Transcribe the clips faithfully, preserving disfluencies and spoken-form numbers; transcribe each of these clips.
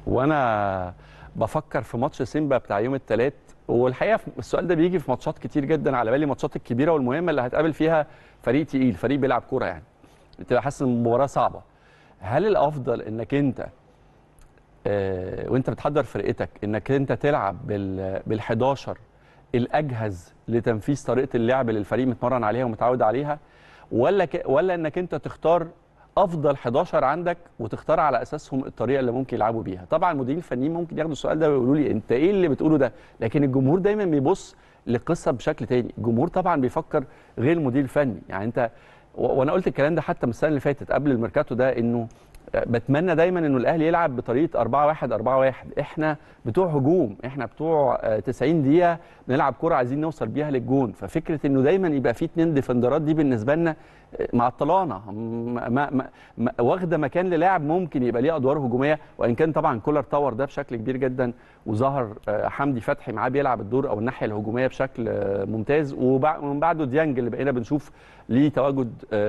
وانا بفكر في ماتش سيمبا بتاع يوم الثلاث، والحقيقه السؤال ده بيجي في ماتشات كتير جدا على بالي، الماتشات الكبيره والمهمه اللي هتقابل فيها فريق تقيل، فريق بيلعب كوره، يعني بتبقى حاسس ان المباراه صعبه. هل الافضل انك انت آه وانت بتحضر فرقتك انك انت تلعب بال بال11 الاجهز لتنفيذ طريقه اللعب اللي الفريق متمرن عليها ومتعود عليها، ولا ك... ولا انك انت تختار افضل حداشر عندك وتختار على اساسهم الطريقه اللي ممكن يلعبوا بيها؟ طبعا المديرين الفنيين ممكن ياخدوا السؤال ده ويقولوا لي انت ايه اللي بتقوله ده، لكن الجمهور دايما بيبص للقصه بشكل تاني. الجمهور طبعا بيفكر غير المدير الفني. يعني انت و... وانا قلت الكلام ده حتى من السنه اللي فاتت قبل الميركاتو ده، انه بتمنى دايما انه الاهلي يلعب بطريقه أربعة واحد أربعة واحد. احنا بتوع هجوم، احنا بتوع تسعين دقيقه بنلعب كره عايزين نوصل بيها للجون، ففكره انه دايما يبقى في اتنين ديفندرات دي بالنسبه لنا معطلانه، ما ما ما واخده مكان للاعب ممكن يبقى ليه ادوار هجوميه، وان كان طبعا كولر طور ده بشكل كبير جدا، وظهر حمدي فتحي معاه بيلعب الدور او الناحيه الهجوميه بشكل ممتاز، ومن بعده ديانج اللي بقينا بنشوف ليه تواجد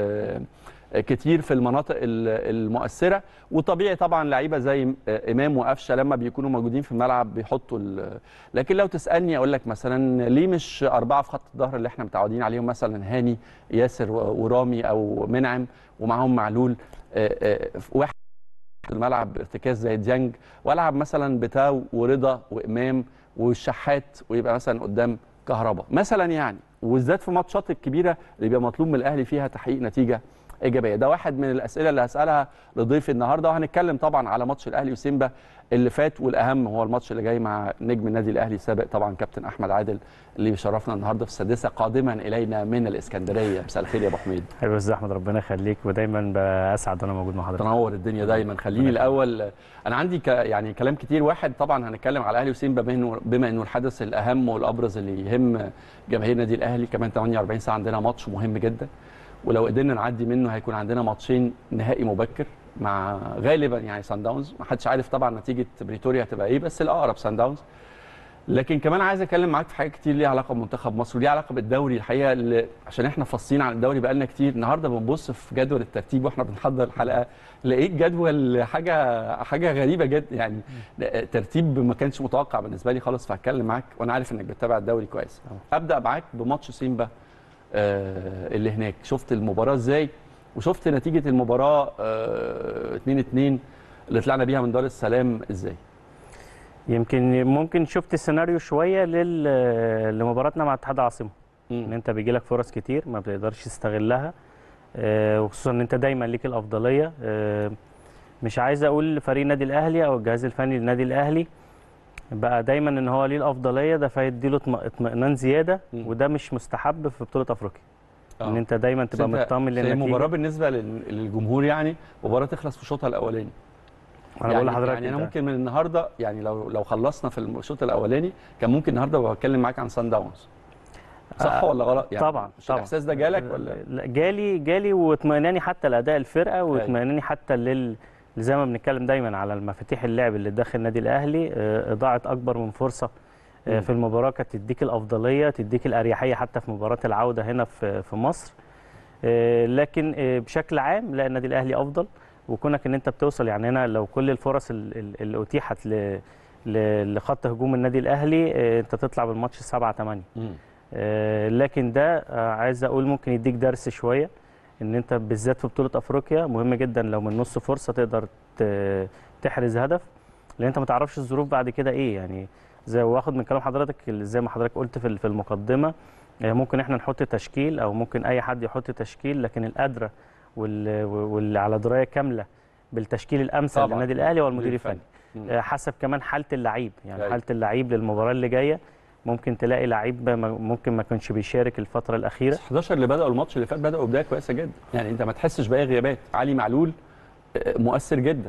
كتير في المناطق المؤثره. وطبيعي طبعا لعيبه زي امام وقفشه لما بيكونوا موجودين في الملعب بيحطوا. لكن لو تسالني اقول لك مثلا ليه مش اربعه في خط الظهر اللي احنا متعودين عليهم، مثلا هاني ياسر ورامي او منعم ومعاهم معلول، واحد في الملعب ارتكاز زي ديانج، والعب مثلا بتاو ورضا وامام والشحات، ويبقى مثلا قدام كهربا مثلا، يعني وبالذات في الماتشات الكبيره اللي بيبقى مطلوب من الاهلي فيها تحقيق نتيجه ايجابيه. ده واحد من الاسئله اللي هسالها لضيفي النهارده، وهنتكلم طبعا على ماتش الاهلي وسيمبا اللي فات، والاهم هو الماتش اللي جاي مع نجم النادي الاهلي السابق طبعا كابتن احمد عادل اللي بيشرفنا النهارده في السادسه قادما الينا من الاسكندريه. مساء الخير يا ابو حميد. حبيبي استاذ احمد، ربنا يخليك، ودايما بسعد وانا موجود مع حضرتك. تنور الدنيا دايما. خليني الاول، انا عندي ك... يعني كلام كتير. واحد طبعا هنتكلم على الاهلي وسيمبا بما انه بما انه الحدث الاهم والابرز اللي يهم جماهير النادي الاهلي. كمان ثمانية وأربعين ساعه عندنا ماتش مهم جدا، ولو قدرنا نعدي منه هيكون عندنا ماتشين نهائي مبكر مع غالبا يعني سان داونز. ما حدش عارف طبعا نتيجه بريتوريا هتبقى ايه، بس الاقرب سان داونز. لكن كمان عايز اتكلم معاك في حاجات كتير ليها علاقه بمنتخب مصر وليها علاقه بالدوري الحقيقه، اللي عشان احنا فاصلين عن الدوري بقالنا كتير. النهارده بنبص في جدول الترتيب واحنا بنحضر الحلقه، لقيت جدول حاجه حاجه غريبه جدا، يعني ترتيب ما كانش متوقع بالنسبه لي خالص. فهتكلم معاك وانا عارف انك بتتابع الدوري كويس. ابدا معاك بماتش سيمبا اللي هناك. شفت المباراه ازاي؟ وشفت نتيجه المباراه اتنين اتنين اللي طلعنا بيها من دار السلام ازاي؟ يمكن ممكن شفت السيناريو شويه لل... لمباراتنا مع اتحاد العاصمه، ان انت بيجي لك فرص كتير ما بتقدرش تستغلها، وخصوصا ان انت دايما ليك الافضليه. مش عايز اقول فريق النادي الاهلي او الجهاز الفني للنادي الاهلي بقى دايما ان هو ليه الافضليه، ده فيديله اطمئنان زياده، وده مش مستحب في بطوله افريقيا. آه. ان انت دايما تبقى مطمن للنتيجه. المباراه بالنسبه للجمهور يعني مباراه تخلص في الشوط الاولاني. انا يعني بقول لحضرتك يعني انا ممكن من النهارده، يعني لو لو خلصنا في الشوط الاولاني كان ممكن النهارده بتكلم معاك عن سان داونز. صح آه ولا غلط؟ يعني طبعا مش طبعا. الاحساس ده جالك ولا؟ جالي جالي واطمئناني حتى لاداء الفرقه، واطمئناني حتى لل زي ما بنتكلم دايما على المفاتيح اللعب اللي داخل النادي الاهلي. اضاعه اكبر من فرصه في المباراه كانت تديك الافضليه، تديك الاريحيه حتى في مباراه العوده هنا في في مصر. لكن بشكل عام لا، النادي الاهلي افضل، وكونك ان انت بتوصل يعني هنا لو كل الفرص اللي اتيحت لخط هجوم النادي الاهلي انت تطلع بالماتش سبعة تمانية. لكن ده عايز اقول ممكن يديك درس شويه، ان انت بالذات في بطوله افريقيا مهم جدا لو من نص فرصه تقدر تحرز هدف، لان انت ما تعرفش الظروف بعد كده ايه. يعني زي واخد من كلام حضرتك زي ما حضرتك قلت في المقدمه، ممكن احنا نحط تشكيل او ممكن اي حد يحط تشكيل، لكن القادره واللي على درايه كامله بالتشكيل الامثل للنادي الاهلي هو المدير الفني، حسب كمان حاله اللعيب. يعني جاي. حاله اللعيب للمباراه اللي جايه ممكن تلاقي لعيب ممكن ما كانش بيشارك الفتره الاخيره. حداشر اللي بداوا الماتش اللي فات بداوا بدايه كويسه جدا، يعني انت ما تحسش باي غيابات. علي معلول مؤثر جدا،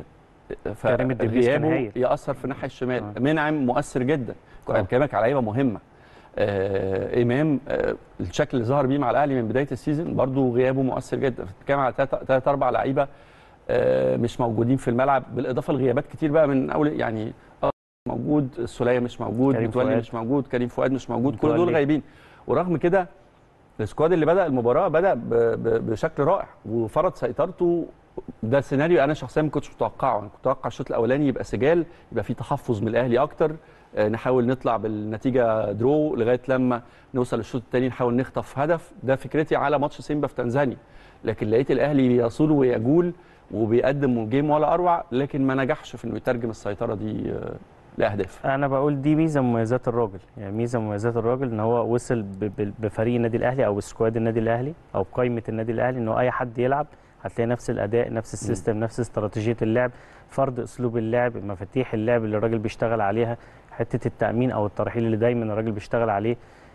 فغيابه ياثر في الناحيه الشمال. آه. منعم مؤثر جدا. كنت بكلمك على لعيبه مهمه. آه امام آه الشكل اللي ظهر بيه مع الاهلي من بدايه السيزون برضو غيابه مؤثر جدا. بتتكلم على ثلاث اربع لعيبه آه مش موجودين في الملعب، بالاضافه لغيابات كتير بقى من اول يعني موجود السوليه مش موجود، متولي مش موجود، كريم فؤاد مش موجود، كل دول غايبين. ورغم كده السكواد اللي بدا المباراه بدا بشكل رائع وفرض سيطرته ده سيناريو انا شخصيا ما كنتش متوقعه. انا كنت متوقع الشوط الاولاني يبقى سجال، يبقى في تحفظ من الاهلي اكتر، نحاول نطلع بالنتيجه درو لغايه لما نوصل للشوط الثاني نحاول نخطف هدف. ده فكرتي على ماتش سيمبا في تنزانيا. لكن لقيت الاهلي بيصول ويجول وبيقدم جيم ولا اروع، لكن ما نجحش في انه يترجم السيطره دي لاهداف. انا بقول دي ميزه من مميزات الراجل، يعني ميزه من مميزات الراجل ان هو وصل بفريق النادي الاهلي او سكواد النادي الاهلي او قائمه النادي الاهلي، ان هو اي حد يلعب هتلاقي نفس الاداء، نفس السيستم، نفس استراتيجيه اللعب، فرض اسلوب اللعب، مفاتيح اللعب اللي الراجل بيشتغل عليها، حته التامين او الترحيل اللي دايما الراجل بيشتغل عليه.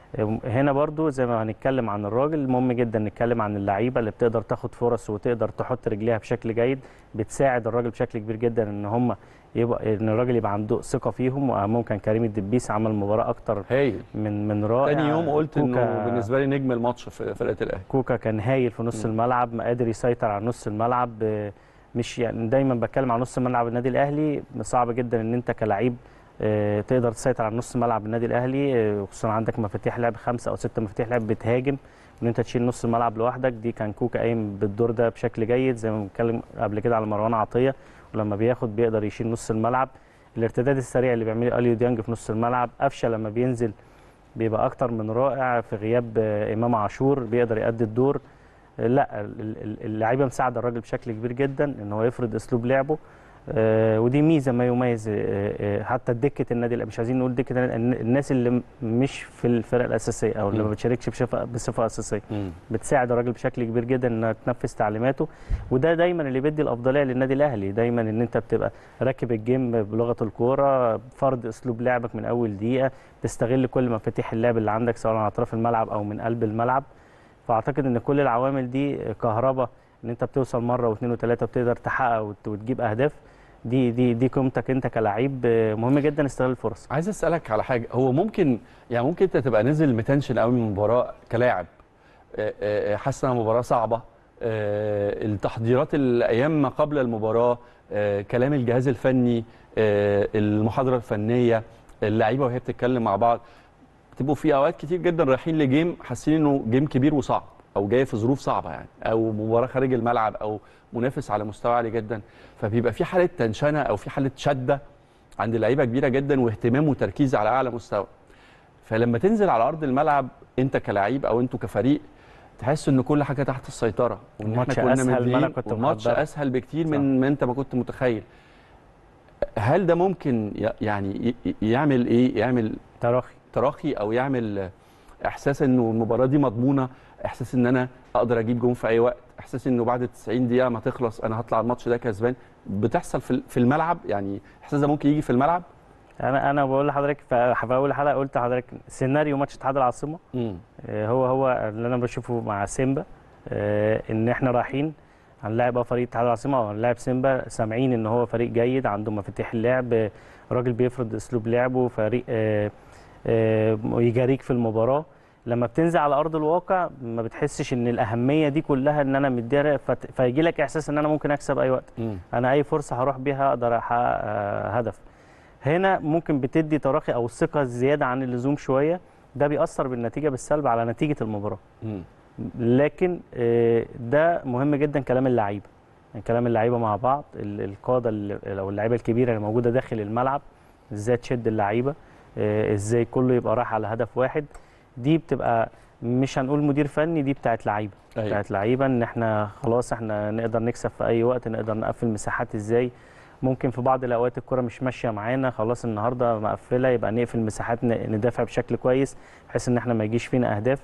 هنا برضو زي ما هنتكلم عن الراجل، مهم جدا نتكلم عن اللعيبه اللي بتقدر تاخد فرص وتقدر تحط رجليها بشكل جيد، بتساعد الراجل بشكل كبير جدا ان هم يبقى ان الراجل يبقى عنده ثقه فيهم. واهمهم كان كريم الدبيس، عمل مباراه اكتر هايل من من رائع. تاني يوم قلت انه بالنسبه لي نجم الماتش في فرقه الاهلي. كوكا كان هايل في نص م. الملعب، ما قادر يسيطر على نص الملعب. مش يعني دايما بتكلم عن نص ملعب النادي الاهلي، صعب جدا ان انت كلاعب تقدر تسيطر على نص ملعب النادي الاهلي، خصوصا عندك مفاتيح لعب خمسه او سته مفاتيح لعب بتهاجم، ان انت تشيل نص الملعب لوحدك. دي كان كوكا قايم بالدور ده بشكل جيد، زي ما بنتكلم قبل كده على مروان عطيه، ولما بياخد بيقدر يشيل نص الملعب. الارتداد السريع اللي بيعمله اليو ديانج في نص الملعب، قفشه لما بينزل بيبقى اكتر من رائع في غياب امام عاشور، بيقدر يؤدي الدور. لا اللعيبه مساعده الراجل بشكل كبير جدا ان هو يفرض اسلوب لعبه، آه ودي ميزه ما يميز آه آه حتى دكه النادي الاهلي، مش عايزين نقول دكه الناس اللي مش في الفرق الاساسيه او اللي ما بتشاركش بصفه بصفه اساسيه، م. بتساعد الراجل بشكل كبير جدا انها تنفذ تعليماته. وده دايما اللي بيدي الافضليه للنادي الاهلي، دايما ان انت بتبقى راكب الجيم بلغه الكوره، فرض اسلوب لعبك من اول دقيقه، تستغل كل مفاتيح اللعب اللي عندك سواء على اطراف الملعب او من قلب الملعب. فاعتقد ان كل العوامل دي كهرباء، ان انت بتوصل مره واثنين وثلاثه بتقدر تحقق وتجيب اهداف، دي دي دي قيمتك انت كلاعب. مهم جدا استغلال الفرص. عايز اسالك على حاجه، هو ممكن يعني ممكن انت تبقى نازل متنشن قوي من المباراه كلاعب، حاسس انها مباراه صعبه، التحضيرات الايام ما قبل المباراه، كلام الجهاز الفني، المحاضره الفنيه، اللعيبه وهي بتتكلم مع بعض، بتبقوا في اوقات كتير جدا رايحين لجيم حاسين انه جيم كبير وصعب، او جاي في ظروف صعبه يعني، او مباراه خارج الملعب، او منافس على مستوى عالي جدا، فبيبقى في حاله تنشنه او في حاله شده عند اللعيبه كبيره جدا، واهتمام وتركيز على اعلى مستوى. فلما تنزل على ارض الملعب انت كلاعب او انتوا كفريق، تحس ان كل حاجه تحت السيطره، وان احنا كنا اسهل ما انا كنت الماتش اسهل بكتير من ما انت ما كنت متخيل. هل ده ممكن يعني يعمل ايه؟ يعمل تراخي تراخي او يعمل احساس انه المباراه دي مضمونه، احساس ان انا اقدر اجيب جون في اي وقت، احساس انه بعد تسعين دقيقه ما تخلص انا هطلع الماتش ده كسبان. بتحصل في في الملعب يعني، الاحساس ده ممكن يجي في الملعب؟ انا انا بقول لحضرتك في اول حلقه قلت لحضرتك سيناريو ماتش اتحاد العاصمه آه هو هو اللي انا بشوفه مع سيمبا، آه ان احنا رايحين هنلاعب اه فريق اتحاد العاصمه او هنلاعب سيمبا، سامعين ان هو فريق جيد عنده مفاتيح اللعب، راجل بيفرض اسلوب لعبه، فريق آه آه يجاريك في المباراه. لما بتنزل على ارض الواقع ما بتحسش ان الاهميه دي كلها ان انا مديها، فيجي لك احساس ان انا ممكن اكسب اي وقت، م. انا اي فرصه هروح بيها اقدر احقق هدف. هنا ممكن بتدي تراخي او الثقه زياده عن اللزوم شويه، ده بيأثر بالنتيجه بالسلب على نتيجه المباراه. م. لكن ده مهم جدا كلام اللعيبه، يعني كلام اللعيبه مع بعض، القاده او اللعيبه الكبيره اللي موجوده داخل الملعب، ازاي تشد اللعيبه، ازاي كله يبقى رايح على هدف واحد. دي بتبقى مش هنقول مدير فني، دي بتاعت لعيبه، أيوة. بتاعت لعيبه ان احنا خلاص احنا نقدر نكسب في اي وقت، نقدر نقفل مساحات ازاي. ممكن في بعض الاوقات الكره مش ماشيه معانا، خلاص النهارده مقفله، يبقى نقفل مساحات ندافع بشكل كويس بحيث ان احنا ما يجيش فينا اهداف.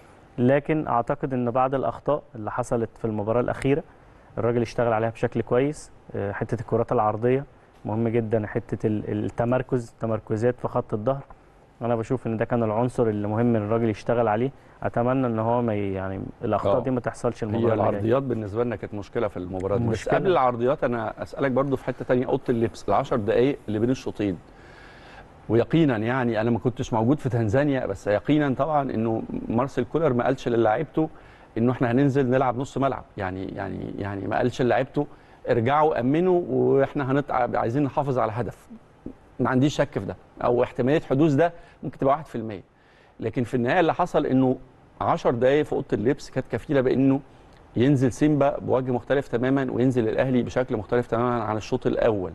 لكن اعتقد ان بعض الاخطاء اللي حصلت في المباراه الاخيره الراجل اشتغل عليها بشكل كويس، حته الكرات العرضيه مهم جدا، حته التمركز، التمركزات في خط الظهر، انا بشوف ان ده كان العنصر اللي مهم ان الراجل يشتغل عليه. اتمنى ان هو ما يعني الاخطاء دي ما تحصلش المباراه هي العرضيات بالنسبه لنا كانت مشكله في المباراه دي. بس قبل العرضيات انا اسالك برضو في حته ثانيه، اوضه اللبس العشر دقائق اللي بين الشوطين، ويقينا يعني انا ما كنتش موجود في تنزانيا، بس يقينا طبعا انه مارسيل كولر ما قالش للاعيبته انه احنا هننزل نلعب نص ملعب، يعني يعني يعني ما قالش للاعيبته ارجعوا امنوا واحنا هنتعب عايزين نحافظ على هدف. ما عنديش شك في ده، او احتماليه حدوث ده ممكن تبقى واحد في المية. لكن في النهايه اللي حصل انه عشر دقائق في اوضه اللبس كانت كفيله بانه ينزل سيمبا بوجه مختلف تماما وينزل الاهلي بشكل مختلف تماما عن الشوط الاول.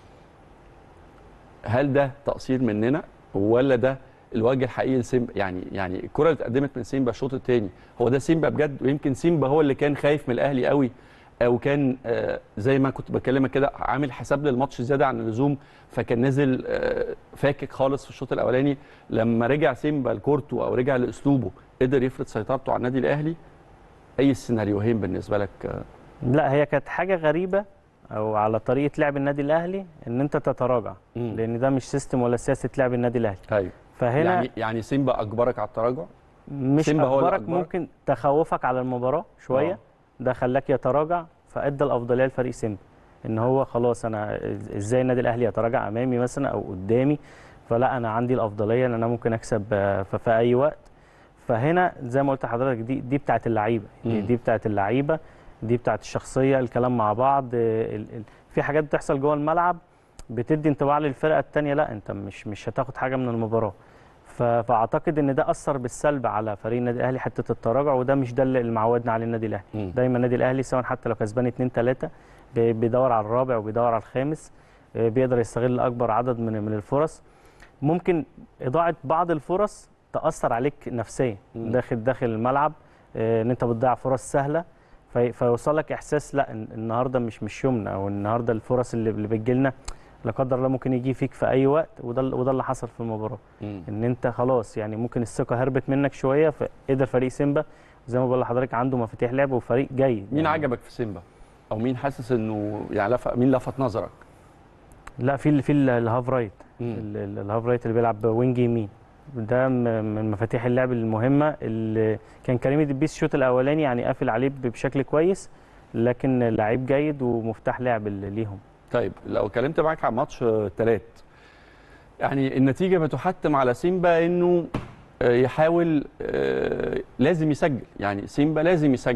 هل ده تقصير مننا ولا ده الوجه الحقيقي لسيمبا؟ يعني يعني الكره اللي اتقدمت من سيمبا الشوط الثاني هو ده سيمبا بجد؟ ويمكن سيمبا هو اللي كان خايف من الاهلي قوي، او كان آه زي ما كنت بكلمك كده عامل حساب للماتش زياده عن اللزوم، فكان نزل آه فاكك خالص في الشوط الاولاني. لما رجع سيمبا لكورته او رجع لاسلوبه قدر يفرض سيطرته على النادي الاهلي. اي السيناريوهين بالنسبه لك؟ آه لا، هي كانت حاجه غريبه او على طريقه لعب النادي الاهلي ان انت تتراجع، مم. لان ده مش سيستم ولا سياسه لعب النادي الاهلي. ايوه. فهنا يعني يعني سيمبا اجبرك على التراجع؟ مش سيمبا هو اللي اجبرك، أجبرك؟ ممكن تخوفك على المباراه شويه. آه. ده خلاك يتراجع، فادى الافضليه لفريق سيمبا ان هو خلاص انا ازاي النادي الاهلي يتراجع امامي مثلا او قدامي، فلا انا عندي الافضليه ان انا ممكن اكسب في اي وقت. فهنا زي ما قلت لحضرتك دي دي بتاعه اللعيبه، دي بتاعه اللعيبه، دي بتاعه الشخصيه، الكلام مع بعض. ال ال في حاجات بتحصل جوه الملعب بتدي انطباع للفرقه الثانيه لا انت مش مش هتاخد حاجه من المباراه. فاعتقد ان ده اثر بالسلب على فريق النادي الاهلي حته التراجع، وده مش ده اللي معودنا عليه النادي الاهلي. دايما النادي الاهلي سواء حتى لو كسبان اتنين تلاته بيدور على الرابع وبيدور على الخامس، بيقدر يستغل اكبر عدد من من الفرص. ممكن اضاعه بعض الفرص تاثر عليك نفسيا داخل داخل الملعب، ان انت بتضيع فرص سهله، فيوصل لك احساس لا النهارده مش مش يومنا، او النهارده الفرص اللي اللي بتجي لنا لا قدر الله ممكن يجي فيك في اي وقت. وده وده اللي حصل في المباراه، مم. ان انت خلاص يعني ممكن الثقه هربت منك شويه، فقدر فريق سيمبا زي ما بقول لحضرتك عنده مفاتيح لعب وفريق جيد. مين يعني عجبك في سيمبا؟ او مين حاسس انه يعني لف... مين لفت نظرك؟ لا في في الهاف رايت، الهاف رايت اللي بيلعب وينج يمين، ده من مفاتيح اللعب المهمه اللي كان كريم الدبيس الشوط الاولاني يعني قافل عليه بشكل كويس، لكن لعيب جيد ومفتاح لعب ليهم. طيب لو اتكلمت معاك عن ماتش الثلاث، يعني النتيجه بتحتم على سيمبا انه يحاول لازم يسجل، يعني سيمبا لازم يسجل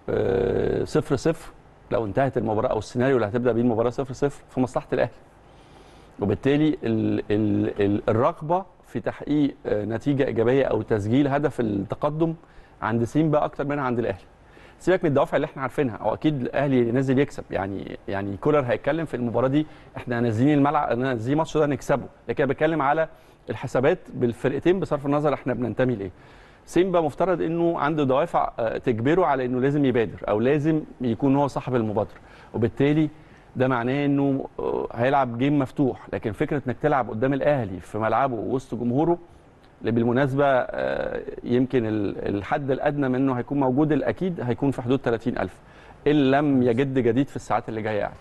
صفر صفر لو انتهت المباراه، او السيناريو اللي هتبدا بيه المباراه صفر صفر في مصلحه الاهلي. وبالتالي ال ال الرغبه في تحقيق نتيجه ايجابيه او تسجيل هدف التقدم عند سيمبا اكتر منها عند الاهلي. سيبك من الدوافع اللي احنا عارفينها، او اكيد الاهلي نازل يكسب، يعني يعني كولر هيتكلم في المباراه دي احنا نازلين الملعب نازلين الماتش ده نكسبه، لكن انا بتكلم على الحسابات بالفرقتين بصرف النظر احنا بننتمي لايه. سيمبا مفترض انه عنده دوافع تجبره على انه لازم يبادر او لازم يكون هو صاحب المبادره، وبالتالي ده معناه انه هيلعب جيم مفتوح. لكن فكره انك تلعب قدام الاهلي في ملعبه وسط جمهوره اللي بالمناسبه يمكن الحد الادنى منه هيكون موجود، الاكيد هيكون في حدود ثلاثين ألف ان لم يجد جديد في الساعات اللي جايه يعني.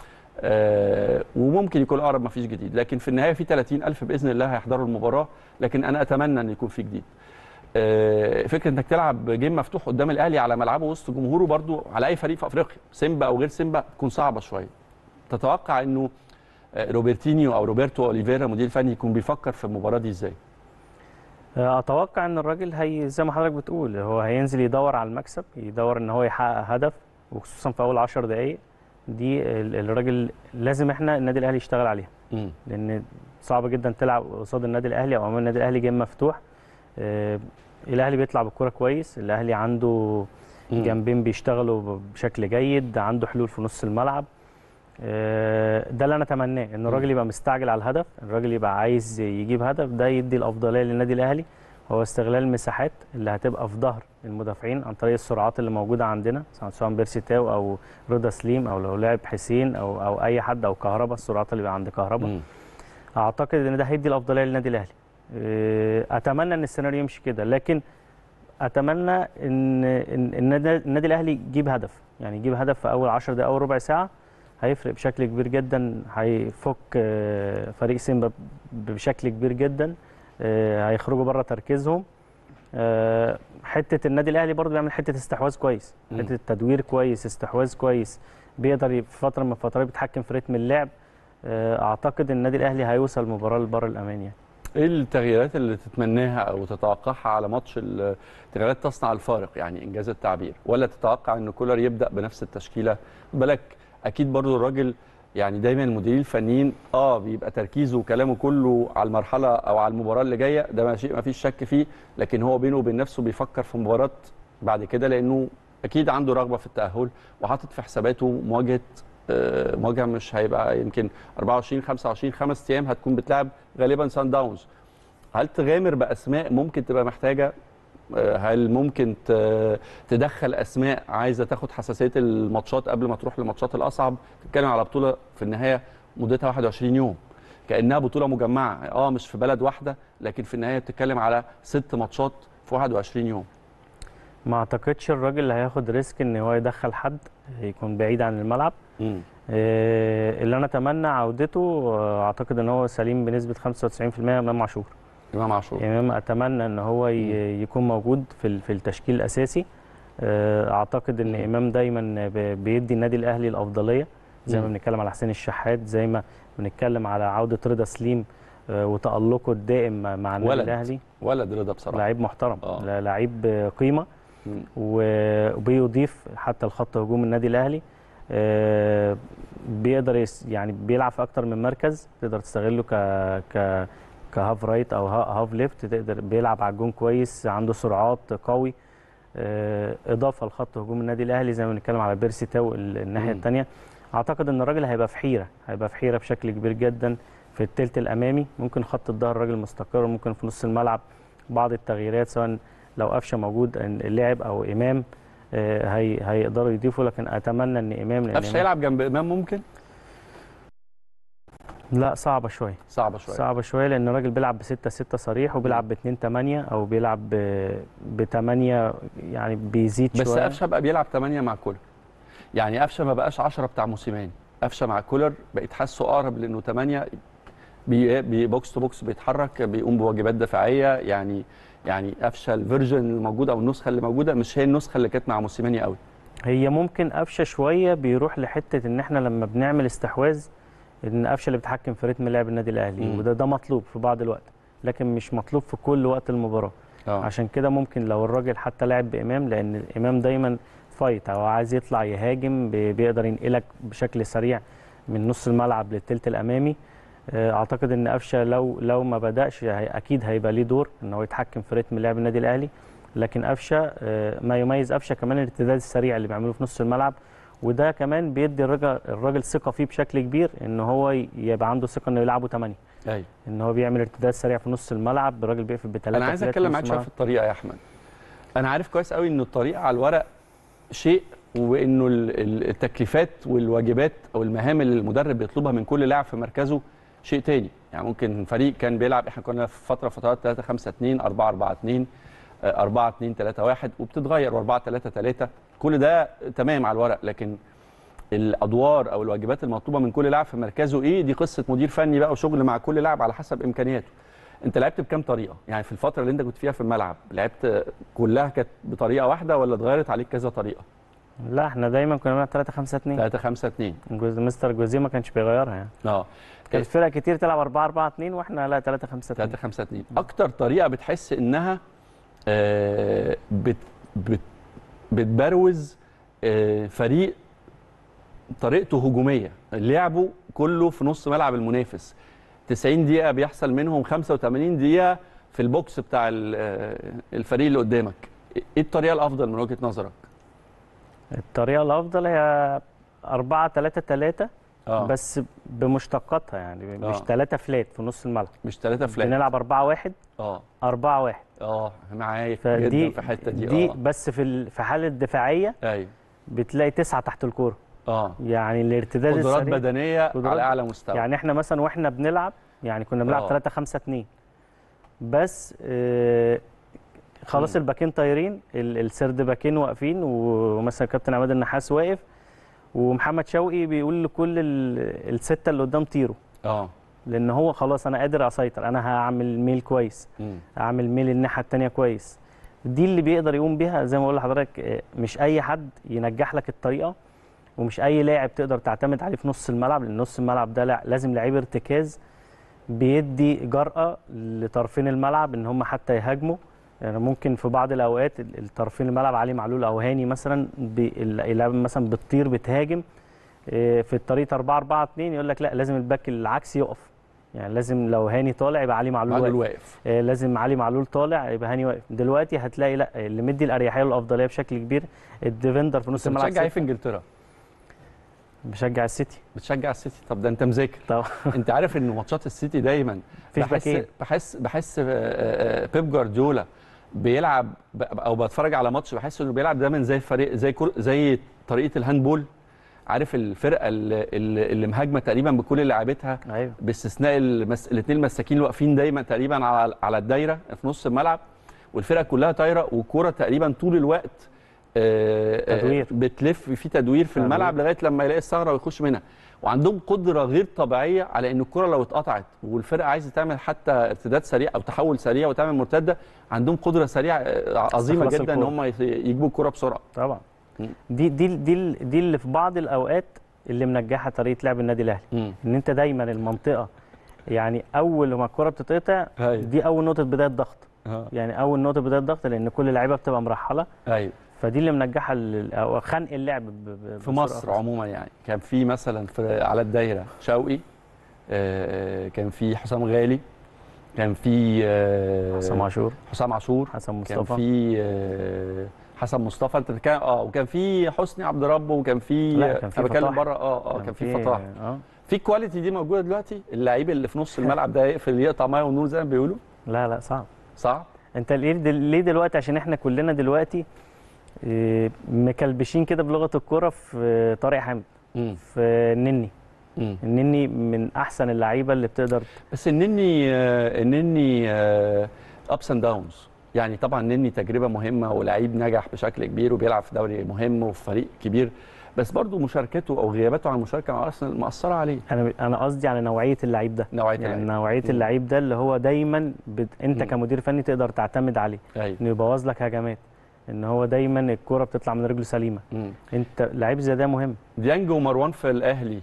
وممكن يكون اقرب ما فيش جديد، لكن في النهايه في ثلاثين ألف باذن الله هيحضروا المباراه، لكن انا اتمنى ان يكون في جديد. فكره انك تلعب جيم مفتوح قدام الاهلي على ملعبه وسط جمهوره برضو على اي فريق في افريقيا سيمبا او غير سيمبا تكون صعبه شويه. تتوقع انه روبرتينيو او روبرتو اوليفيرا مدير فني يكون بيفكر في المباراه دي ازاي؟ اتوقع ان الراجل هي زي ما حضرتك بتقول هو هينزل يدور على المكسب، يدور ان هو يحقق هدف، وخصوصا في اول عشر دقائق دي الراجل لازم احنا النادي الاهلي يشتغل عليها. م. لان صعب جدا تلعب قصاد النادي الاهلي او امام النادي الاهلي جيم مفتوح. آه الاهلي بيطلع بالكره كويس، الاهلي عنده جنبين بيشتغلوا بشكل جيد، عنده حلول في نص الملعب. آه ده اللي انا اتمناه، ان الراجل يبقى مستعجل على الهدف، الراجل يبقى عايز يجيب هدف، ده يدي الافضليه للنادي الاهلي. هو استغلال المساحات اللي هتبقى في ظهر المدافعين عن طريق السرعات اللي موجوده عندنا، سواء بيرسي تاو او رضا سليم او لو لعب حسين او او اي حد او كهربا، السرعات اللي بقى عند كهربا. اعتقد ان ده هيدي الافضليه للنادي الاهلي. اتمنى ان السيناريو يمشي كده، لكن اتمنى ان ان النادي الاهلي يجيب هدف، يعني يجيب هدف في اول عشر دقائق او ربع ساعه، هيفرق بشكل كبير جدا، هيفك فريق سيمبا بشكل كبير جدا، هيخرجوا بره تركيزهم. حته النادي الاهلي برضه بيعمل حته استحواذ كويس، حته تدوير كويس، استحواذ كويس، بيقدر في فتره من الفترات بيتحكم في رتم اللعب. اعتقد النادي الاهلي هيوصل المباراه لبر الامان. يعني ايه التغييرات اللي تتمناها او تتوقعها على ماتش؟ التغييرات تصنع الفارق يعني انجاز التعبير، ولا تتوقع ان كولر يبدا بنفس التشكيله؟ بالك اكيد برضو الراجل يعني دايما المديرين الفنيين اه بيبقى تركيزه وكلامه كله على المرحله او على المباراه اللي جايه، ده شيء ما فيش شك فيه، لكن هو بينه وبين نفسه بيفكر في مباراه بعد كده، لانه اكيد عنده رغبه في التاهل وحاطط في حساباته مواجهه آه، مواجهه مش هيبقى يمكن أربعة وعشرين خمسة وعشرين خمس ايام هتكون بتلعب غالبا سان داونز. هل تغامر باسماء ممكن تبقى محتاجه؟ هل ممكن تدخل اسماء عايزه تاخد حساسيه الماتشات قبل ما تروح للماتشات الاصعب؟ تتكلم على بطوله في النهايه مدتها واحد وعشرين يوم، كانها بطوله مجمعه، اه مش في بلد واحده، لكن في النهايه بتتكلم على ست ماتشات في واحد وعشرين يوم. ما اعتقدش الراجل اللي هياخد ريسك ان هو يدخل حد يكون بعيد عن الملعب. امم إيه اللي انا اتمنى عودته، اعتقد ان هو سليم بنسبه خمسة وتسعين في المية، امام عاشور. امام عاشور امام اتمنى ان هو يكون موجود في في التشكيل الاساسي. اعتقد ان امام دايما بيدي النادي الاهلي الافضليه، زي ما بنتكلم على حسين الشحات، زي ما بنتكلم على عوده رضا سليم وتالقه الدائم مع النادي الاهلي. ولد رضا بصراحه لعيب محترم، آه. لعيب قيمه، وبيضيف حتى الخط هجوم النادي الاهلي. بيقدر يعني بيلعب في اكتر من مركز، تقدر تستغله ك ك كهاف رايت او هاف ليفت، تقدر بيلعب على الجون كويس، عنده سرعات، قوي. اضافه لخط هجوم النادي الاهلي زي ما بنتكلم على بيرسي تاو الناحيه الثانيه. اعتقد ان الراجل هيبقى في حيره، هيبقى في حيره بشكل كبير جدا في الثلث الامامي. ممكن خط الظهر الراجل مستقر، ممكن في نص الملعب بعض التغييرات، سواء لو قفشه موجود اللاعب او امام هي هيقدروا يضيفوا، لكن اتمنى ان امام قفشه يلعب جنب امام ممكن. لا صعبه شويه صعبه شويه صعبه شويه لان الراجل بيلعب ب ستة ستة صريح، وبيلعب ب اتنين تمانية او بيلعب ب تمانية، يعني بيزيد بس شويه. بس قفشه بقى بيلعب تمانية مع كولر، يعني قفشه ما بقاش عشرة بتاع موسيماني، قفشه مع كولر بقيت حاسه اقرب لانه تمانية، بي بي بوكس تو بوكس، بيتحرك، بيقوم بواجبات دفاعيه. يعني يعني قفشه الفيرجن الموجوده او النسخه اللي موجوده مش هي النسخه اللي كانت مع موسيماني قوي. هي ممكن قفشه شويه بيروح لحته ان احنا لما بنعمل استحواذ ان قفشه اللي بيتحكم في رتم لعب النادي الاهلي، مم. وده ده مطلوب في بعض الوقت، لكن مش مطلوب في كل وقت المباراه. أوه. عشان كده ممكن لو الراجل حتى لعب بامام، لان الامام دايما فايت او عايز يطلع يهاجم، بيقدر ينقلك بشكل سريع من نص الملعب للثلث الامامي. اعتقد ان قفشه لو لو ما بداش اكيد هيبقى ليه دور ان هو يتحكم في رتم لعب النادي الاهلي، لكن قفشه ما يميز قفشه كمان الارتداد السريع اللي بيعمله في نص الملعب، وده كمان بيدي الراجل الراجل ثقه فيه بشكل كبير، ان هو يبقى عنده ثقه انه يلعبه تمانية. ايوه، ان هو بيعمل ارتداد سريع في نص الملعب، الراجل بيقفل بثلاثه. انا عايز اتكلم معاك شويه في الطريقه يا احمد. انا عارف كويس قوي ان الطريقه على الورق شيء، وانه التكليفات والواجبات او المهام اللي المدرب بيطلبها من كل لاعب في مركزه شيء تاني. يعني ممكن فريق كان بيلعب، احنا كنا في فتره فترات ثلاثة خمسة اتنين، أربعة أربعة اتنين، أربعة اتنين ثلاثة واحد، وبتتغير، وأربعة ثلاثة ثلاثة، كل ده تمام على الورق، لكن الادوار او الواجبات المطلوبه من كل لاعب في مركزه ايه، دي قصه مدير فني بقى، وشغل مع كل لاعب على حسب امكانياته. انت لعبت بكام طريقه؟ يعني في الفتره اللي انت كنت فيها في الملعب لعبت كلها كانت بطريقه واحده ولا اتغيرت عليك كذا طريقه؟ لا احنا دايما كنا بنلعب ثلاثة خمسة اتنين. ثلاثة خمسة اتنين. جوز مستر جوزيه ما كانش بيغيرها يعني. اه كانت فرق كتير تلعب أربعة أربعة اتنين، واحنا لا ثلاثة خمسة اتنين. ثلاثة خمسة اتنين. اكتر طريقه بتحس انها آه بت بت بتبروز آه فريق طريقته هجوميه، لعبه كله في نص ملعب المنافس، تسعين دقيقه بيحصل منهم خمسة وتمانين دقيقه في البوكس بتاع الفريق اللي قدامك، ايه الطريقه الافضل من وجهه نظرك؟ الطريقه الافضل هي أربعة ثلاثة ثلاثة، آه. بس بمشتقاتها، يعني مش ثلاثة فلات في نص الملعب، مش ثلاثة فلات، بنلعب أربعة واحد. اه أربعة واحد. اه معاك جدا في الحته دي. دي آه. بس في في حاله دفاعيه ايوه بتلاقي تسعه تحت الكوره. اه يعني الارتداد السريع، قدرات بدنيه قدرات على اعلى مستوى. يعني احنا مثلا واحنا بنلعب، يعني كنا بنلعب ثلاثة خمسة اتنين، بس آه خلاص الباكين طايرين، السرد باكين واقفين، ومثلا كابتن عماد النحاس واقف، ومحمد شوقي بيقول لكل السته اللي قدام طيروا. اه لان هو خلاص انا قادر اسيطر، انا هعمل ميل كويس، م. اعمل ميل الناحيه الثانيه كويس. دي اللي بيقدر يقوم بيها، زي ما بقول لحضرتك مش اي حد ينجح لك الطريقه، ومش اي لاعب تقدر تعتمد عليه في نص الملعب، لان نص الملعب ده لازم لعيب ارتكاز بيدي جرأه لطرفين الملعب ان هم حتى يهاجموا. يعني ممكن في بعض الاوقات الطرفين الملعب علي معلول او هاني مثلا، اللعيبه مثلا بتطير بتهاجم في الطريقه أربعة أربعة اتنين، يقول لك لا لازم الباك العكسي يقف، يعني لازم لو هاني طالع يبقى علي معلول واقف, واقف. آه لازم علي معلول طالع يبقى هاني واقف. دلوقتي هتلاقي لا اللي مدي الاريحيه والافضليه بشكل كبير الديفندر في نص الملعب. بتشجع ايه في انجلترا؟ بشجع السيتي. بتشجع السيتي؟ طب ده انت مذاكر. طبعا. انت عارف ان ماتشات السيتي دايما بحس بحس بحس بيب جوارديولا بيلعب او بتفرج على ماتش بحس انه بيلعب دايما زي فريق زي كل زي طريقه الهاندبول. عارف الفرقه اللي, اللي مهاجمه تقريبا بكل لاعبتها، أيوه. باستثناء المس... الاثنين المساكين اللي واقفين دايما تقريبا على على الدايره في نص الملعب، والفرقه كلها طايره والكوره تقريبا طول الوقت تدوير. بتلف في تدوير في الملعب لغايه لما يلاقي الثغره ويخش منها. وعندهم قدره غير طبيعيه على ان الكره لو اتقطعت والفرقه عايزه تعمل حتى ارتداد سريع او تحول سريع وتعمل مرتده، عندهم قدره سريعه عظيمه جدا ان هم يجيبوا الكره بسرعه. طبعا. دي دي دي دي اللي في بعض الاوقات اللي منجحه طريقه لعب النادي الاهلي، ان انت دايما المنطقه يعني اول ما الكره بتتقطع دي اول نقطه بدايه ضغط. يعني اول نقطه بدايه ضغط لان كل اللعيبه بتبقى مرحله. ايوه. فدي اللي منجحه او خنق اللعب في مصر عموما. يعني كان في مثلا في على الدايره شوقي، كان في حسام غالي، كان في حسام عاشور حسام عاشور حسن مصطفى، كان في حسن مصطفى. انت بتتكلم اه وكان في حسني عبد رب، وكان في لا كان في انا بتكلم بره اه اه كان في فتاح. اه في الكواليتي دي موجوده دلوقتي؟ اللعيب اللي في نص الملعب ده يقفل يقطع ميه ونور زي ما بيقولوا؟ لا لا صعب صعب. انت ليه دلوقتي؟ عشان احنا كلنا دلوقتي مكلبشين كده بلغه الكوره في طارق حامد، في النني. مم. النني من احسن اللعيبه اللي بتقدر. بس النني النني ابس اند داونز. يعني طبعا النني تجربه مهمه ولاعيب نجح بشكل كبير وبيلعب في دوري مهم وفي فريق كبير، بس برضه مشاركته او غياباته عن المشاركه مع ارسنال مأثره عليه. انا انا قصدي على نوعيه اللعيب ده. نوعيه يعني اللعيب. نوعيه اللعيب ده اللي هو دايما بت... انت مم. كمدير فني تقدر تعتمد عليه. أيوة. انه يبوظ لك هجمات، ان هو دايما الكوره بتطلع من رجله سليمه. مم. انت لعيب زي ده مهم. ديانج ومروان في الاهلي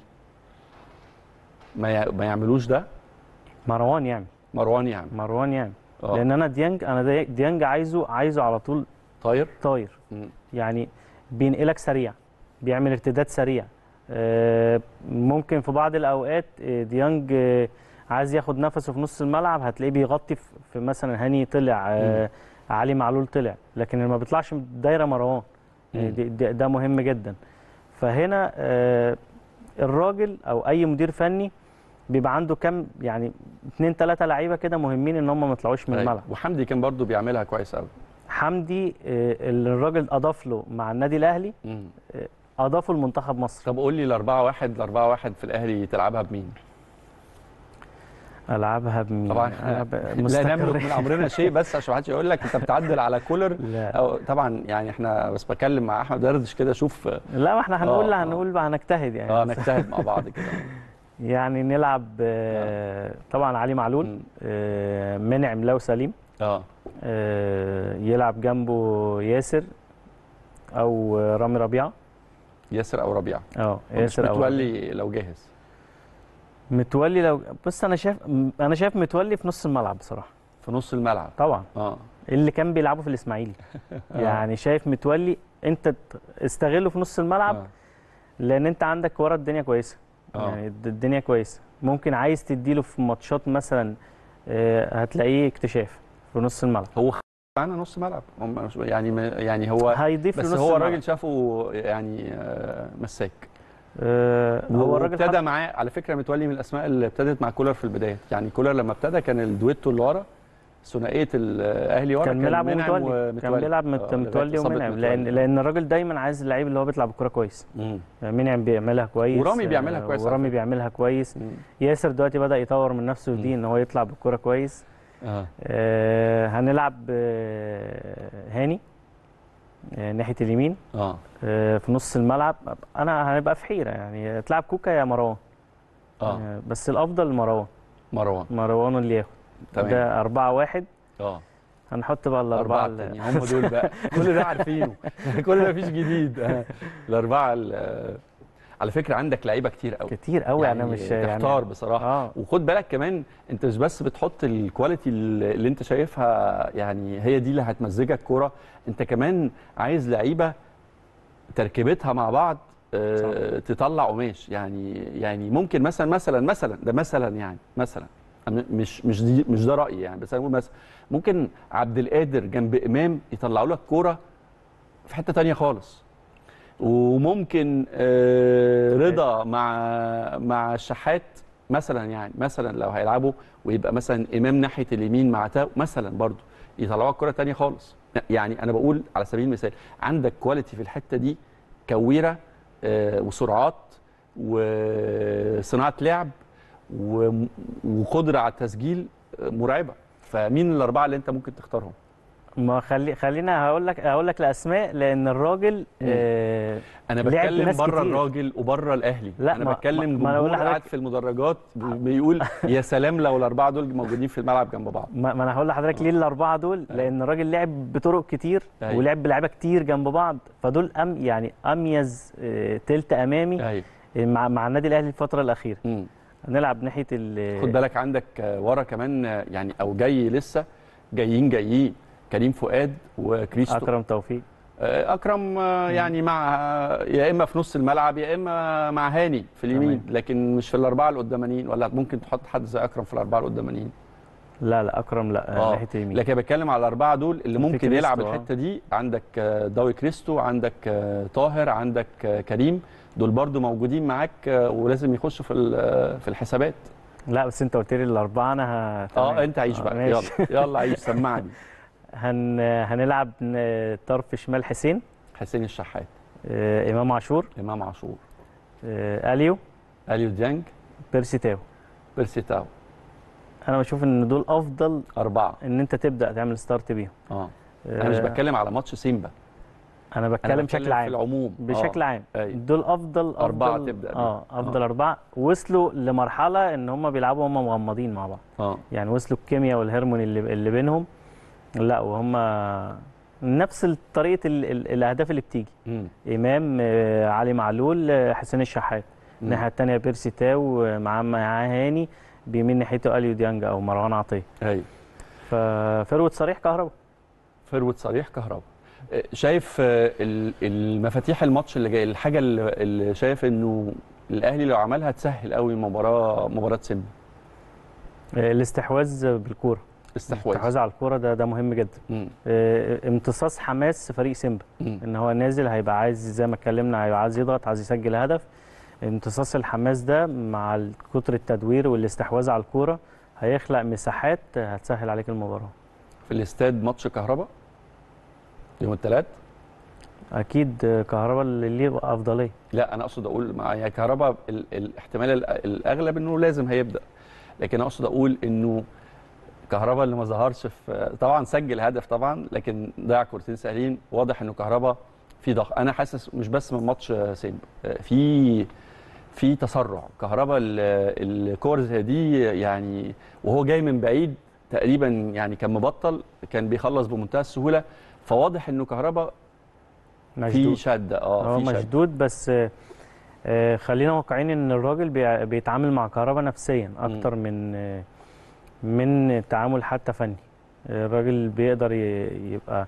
ما ما يعملوش ده؟ مروان يعمل. مروان يعمل. مروان يعمل. أوه. لان انا ديانج انا ديانج عايزه عايزه على طول طاير طاير. مم. يعني بينقلك سريع، بيعمل ارتداد سريع. ممكن في بعض الاوقات ديانج عايز ياخد نفسه في نص الملعب هتلاقيه بيغطي في مثلا هاني طلع، مم. علي معلول طلع، لكن ما بيطلعش من دايره مروان. ده مهم جدا. فهنا الراجل او اي مدير فني بيبقى عنده كم يعني اثنين ثلاثه لعيبه كده مهمين ان هم ما يطلعوش من الملعب. وحمدي كان برضو بيعملها كويس قوي. حمدي اللي الراجل اضاف له مع النادي الاهلي، اضافه لمنتخب مصر. طب قول لي ال أربعة واحد ال أربعة واحد في الاهلي تلعبها بمين؟ العبها بمين؟ طبعا لا نملك من امرنا شيء، بس عشان ما حدش يقول لك انت بتعدل على كولر. أو طبعا يعني احنا بس بكلم مع احمد دردش كده اشوف. لا ما احنا هنقول آه هنقول بقى هنجتهد يعني. اه نجتهد مع بعض كده. يعني نلعب آه طبعا علي معلول، آه منعم لو سليم، اه يلعب جنبه ياسر او رامي ربيعه. ياسر او ربيعه. اه ياسر او متولي لو جاهز. متولي لو بص انا شايف انا شايف متولي في نص الملعب بصراحه. في نص الملعب طبعا. اه اللي كان بيلعبوا في الاسماعيلي. يعني شايف متولي انت استغله في نص الملعب. آه. لان انت عندك ورا الدنيا كويسه. آه. يعني الدنيا كويسه، ممكن عايز تديله في ماتشات مثلا آه هتلاقيه اكتشاف في نص الملعب. هو معانا نص ملعب يعني يعني هو هيضيف بس هو الراجل شافه يعني آه مساك. آه هو الراجل ابتدى معاه على فكره. متولي من الاسماء اللي ابتدت مع كولر في البدايه. يعني كولر لما ابتدى كان الدويتو اللي ورا ثنائيه الاهلي ورا كان بيلعب متولي كان بيلعب متولي ومنعم، لان لان الراجل دايما عايز اللعيب اللي هو بيطلع بالكره كويس. منعم بيعملها كويس، ورامي بيعملها كويس، ورامي بيعملها كويس. مم. ياسر دلوقتي بدا يطور من نفسه في دي ان هو يطلع بالكره كويس. آه. آه هنلعب آه هاني آه ناحيه اليمين. اه, آه في نص الملعب انا هنبقى في حيره يعني تلعب كوكا يا مروان. اه, آه بس الافضل مروان مروان مروان اللي ياخد. تمام. ده أربعة واحد. اه هنحط بقى الأربعة اللي هم دول بقى. كل ده عارفينه. كل ده مفيش جديد. الأربعة على فكرة عندك لعيبة كتير قوي. كتير قوي. يعني أنا مش تحتار يعني بصراحة. آه. وخد بالك كمان أنت مش بس بتحط الكواليتي اللي أنت شايفها يعني هي دي اللي هتمزجك كورة، أنت كمان عايز لعيبة تركيبتها مع بعض آه تطلع قماش. يعني يعني ممكن مثلا مثلا مثلا ده مثلا يعني مثلا مش مش دي مش ده رايي يعني، بس انا بقول مثلا ممكن عبد القادر جنب امام يطلعوا لك كوره في حته ثانيه خالص، وممكن آه رضا مع مع الشحات مثلا، يعني مثلا لو هيلعبوا ويبقى مثلا امام ناحيه اليمين مع تاو مثلا برضو يطلعوا كوره ثانيه خالص. يعني انا بقول على سبيل المثال عندك كواليتي في الحته دي، كويره آه وسرعات وصناعه لعب وقدره على التسجيل مرعبه. فمين الاربعه اللي انت ممكن تختارهم؟ ما خلي خلينا هقول لك هقول لك الاسماء، لان الراجل آه انا بتكلم بره الراجل وبره الاهلي. لا انا ما بتكلم ما جمهور قاعد في المدرجات بيقول يا سلام لو الاربعه دول موجودين في الملعب جنب بعض. ما انا هقول لحضرتك ليه الاربعه دول، لان الراجل لعب بطرق كتير أيوه. ولعب بلعيبه كتير جنب بعض، فدول أم يعني اميز آه تلت امامي أيوه. مع مع النادي الاهلي الفتره الاخيره. م. هنلعب ناحيه ال خد بالك عندك ورا كمان يعني، او جاي لسه جايين جايين كريم فؤاد وكريستو اكرم توفيق. اكرم يعني مع يا اما في نص الملعب يا اما مع هاني في اليمين، لكن مش في الاربعه القدامانيين. ولا ممكن تحط حد زي اكرم في الاربعه القدامانيين؟ لا لا اكرم لا آه. ناحيه اليمين. لكن بتكلم على الاربعه دول اللي ممكن يلعب الحته دي. عندك داوي كريستو، عندك طاهر، عندك كريم، دول برضو موجودين معاك ولازم يخشوا في في الحسابات. لا بس انت قلت لي الاربعه، انا ه... اه انت عيش بقى. آه يلا يلا عيش سمعني. هن هنلعب طرف شمال حسين حسين الشحات، آه امام عاشور امام عاشور آه اليو اليو ديانج، بيرسي تاو بيرسي تاو. انا بشوف ان دول افضل اربعه ان انت تبدا تعمل ستارت بيهم. اه انا مش بتكلم على ماتش سيمبا، انا بتكلم بشكل عام في العموم بشكل آه. عام. أيوه. دول افضل اربعه أفضل تبدا اه افضل آه. اربعه وصلوا لمرحله ان هم بيلعبوا هم مغمضين مع بعض. اه يعني وصلوا الكيمياء والهرمون اللي اللي بينهم. لا وهم نفس طريقه ال ال الاهداف اللي بتيجي. م. امام آه علي معلول آه حسين الشحات، الناحيه الثانيه بيرسي تاو مع معاه هاني، بيمين ناحيته اليو ديانج او مروان عطيه. ايوه. ففروت صريح كهربا. فروت صريح كهربا. شايف المفاتيح الماتش اللي جاي، الحاجه اللي شايف انه الاهلي لو عملها تسهل قوي مباراه مباراه سيمبا؟ الاستحواذ بالكوره. استحواذ الاستحواذ على الكوره ده ده مهم جدا. م. امتصاص حماس فريق سيمبا، م. ان هو نازل هيبقى عايز زي ما اتكلمنا، هيبقى عايز يضغط، عايز يسجل هدف. امتصاص الحماس ده مع كتر التدوير والاستحواذ على الكوره هيخلق مساحات هتسهل عليك المباراه. في الاستاد ماتش كهربا يوم الثلاث اكيد كهربا اللي ليه افضليه. لا انا اقصد اقول مع يعني كهربا الاحتمال الاغلب انه لازم هيبدا، لكن اقصد اقول انه كهربا اللي ما ظهرش في، طبعا سجل هدف طبعا لكن ضيع كورتين سهلين. واضح انه كهربا في ضغط. انا حاسس مش بس من ماتش سيمبا، في في تسرع كهربا الكور زي دي يعني، وهو جاي من بعيد تقريبا يعني كان مبطل، كان بيخلص بمنتهى السهوله. فواضح انه كهربا في شده. اه في مشدود. بس آه خلينا واقعيين ان الراجل بيتعامل مع كهربا نفسيا اكتر م. من آه من تعامل حتى فني. الراجل بيقدر يبقى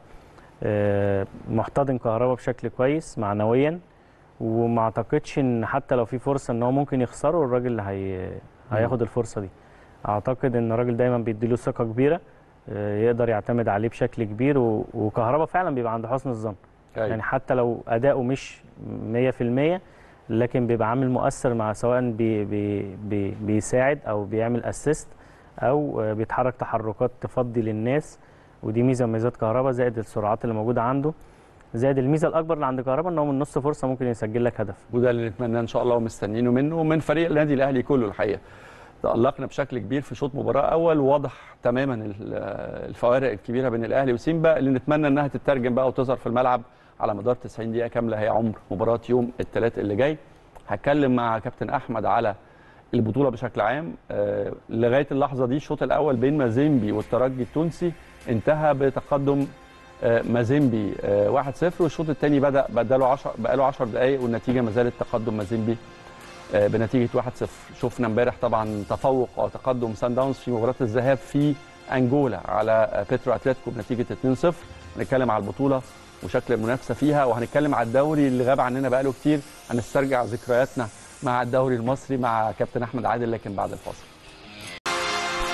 آه محتضن كهربا بشكل كويس معنويا، وما اعتقدش ان حتى لو في فرصه ان هو ممكن يخسره الراجل هي هياخد الفرصه دي. اعتقد ان الراجل دايما بيديله ثقه كبيره، يقدر يعتمد عليه بشكل كبير، وكهربا فعلا بيبقى عند حسن الظن. أيوة. يعني حتى لو اداؤه مش مية في المية لكن بيبقى عامل مؤثر، مع سواء بي بي بي بيساعد او بيعمل اسيست او بيتحرك تحركات تفضي للناس، ودي ميزه من ميزات كهربا، زائد السرعات اللي موجوده عنده، زائد الميزه الاكبر اللي عند كهربا ان هو من نص فرصه ممكن يسجل لك هدف. وده اللي نتمناه ان شاء الله ومستنيينه منه ومن فريق النادي الاهلي كله. الحقيقه تألقنا بشكل كبير في شوط مباراه اول، وواضح تماما الفوارق الكبيره بين الاهلي وسيمبا اللي نتمنى انها تترجم بقى وتظهر في الملعب على مدار تسعين دقيقه كامله، هي عمر مباراه يوم الثلاث اللي جاي. هتكلم مع كابتن احمد على البطوله بشكل عام. آه لغايه اللحظه دي الشوط الاول بين مازيمبي والترجي التونسي انتهى بتقدم آه مازيمبي آه واحد صفر، والشوط الثاني بدا بداله عشرة بقاله عشر دقائق والنتيجه ما زالت تقدم مازيمبي آه بنتيجه واحد صفر. شفنا امبارح طبعا تفوق وتقدم سان داونز في مباراه الذهاب في انجولا على بيترو اتلتيكو بنتيجه اتنين صفر. هنتكلم على البطوله وشكل المنافسه فيها، وهنتكلم على الدوري اللي غاب عننا بقاله كتير، هنسترجع ذكرياتنا مع الدوري المصري مع كابتن احمد عادل لكن بعد الفاصل.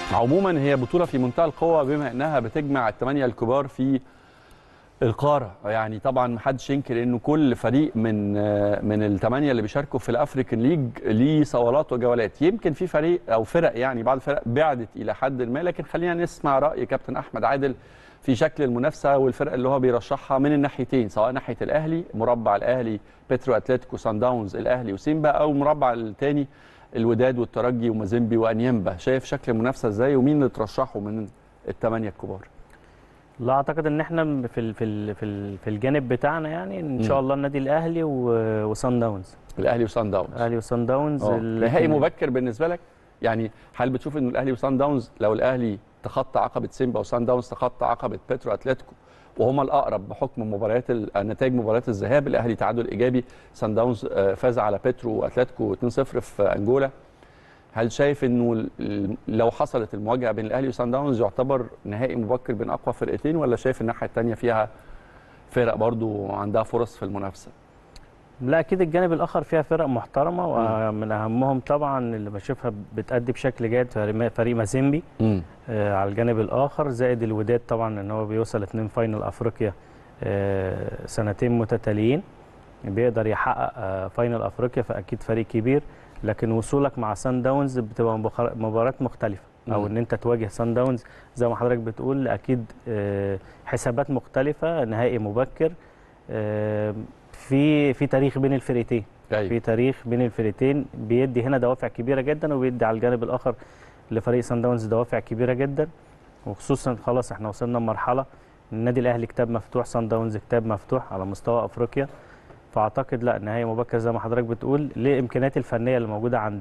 عموما هي بطوله في منتهى القوه بما انها بتجمع الثمانيه الكبار في القاره. يعني طبعا ما حدش ينكر انه كل فريق من من الثمانيه اللي بيشاركوا في الافريكان ليج ليه صولات وجولات. يمكن في فريق او فرق، يعني بعض الفرق بعدت الى حد ما، لكن خلينا نسمع راي كابتن احمد عادل في شكل المنافسه والفرق اللي هو بيرشحها من الناحيتين، سواء ناحيه الاهلي مربع الاهلي بيترو اتلتيكو سان داونز الاهلي وسيمبا، او المربع الثاني الوداد والترجي ومازيمبي وانيمبا. شايف شكل المنافسه ازاي ومين اللي ترشحه من الثمانيه الكبار؟ لا اعتقد ان احنا في ال في ال في, ال في الجانب بتاعنا يعني ان شاء الله النادي الاهلي وصن داونز. الاهلي وصن داونز. الاهلي وصن داونز. نهائي مبكر بالنسبه لك؟ يعني هل بتشوف ان الاهلي وصن داونز لو الاهلي تخطى عقبه سيمبا وصن داونز تخطى عقبه بيترو اتلتيكو وهما الاقرب بحكم مباريات نتائج مباريات الذهاب، الاهلي تعادل ايجابي، صن داونز فاز على بيترو واتلتيكو اتنين صفر في انجولا، هل شايف انه لو حصلت المواجهه بين الاهلي وصن داونز يعتبر نهائي مبكر بين اقوى فرقتين، ولا شايف الناحيه الثانيه فيها فرق برضو عندها فرص في المنافسه؟ لا اكيد الجانب الاخر فيها فرق محترمه، ومن اهمهم طبعا اللي بشوفها بتأدي بشكل جيد فريق مازيمبي آه على الجانب الاخر، زائد الوداد طبعا ان هو بيوصل اتنين فاينل افريقيا آه سنتين متتاليين، بيقدر يحقق آه فاينل افريقيا، فاكيد فريق كبير. لكن وصولك مع سان داونز بتبقى مباراه مختلفه، او ان انت تواجه سان داونز زي ما حضرتك بتقول اكيد آه حسابات مختلفه، نهائي مبكر آه في في تاريخ بين الفرقتين. أيوة. في تاريخ بين الفرقتين بيدي هنا دوافع كبيره جدا، وبيدي على الجانب الاخر لفريق سان داونز دوافع كبيره جدا، وخصوصا خلاص احنا وصلنا لمرحله النادي الاهلي كتاب مفتوح، سان داونز كتاب مفتوح على مستوى افريقيا. فاعتقد لا نهائي مبكر زي ما حضرتك بتقول للامكانيات الفنيه اللي موجوده عند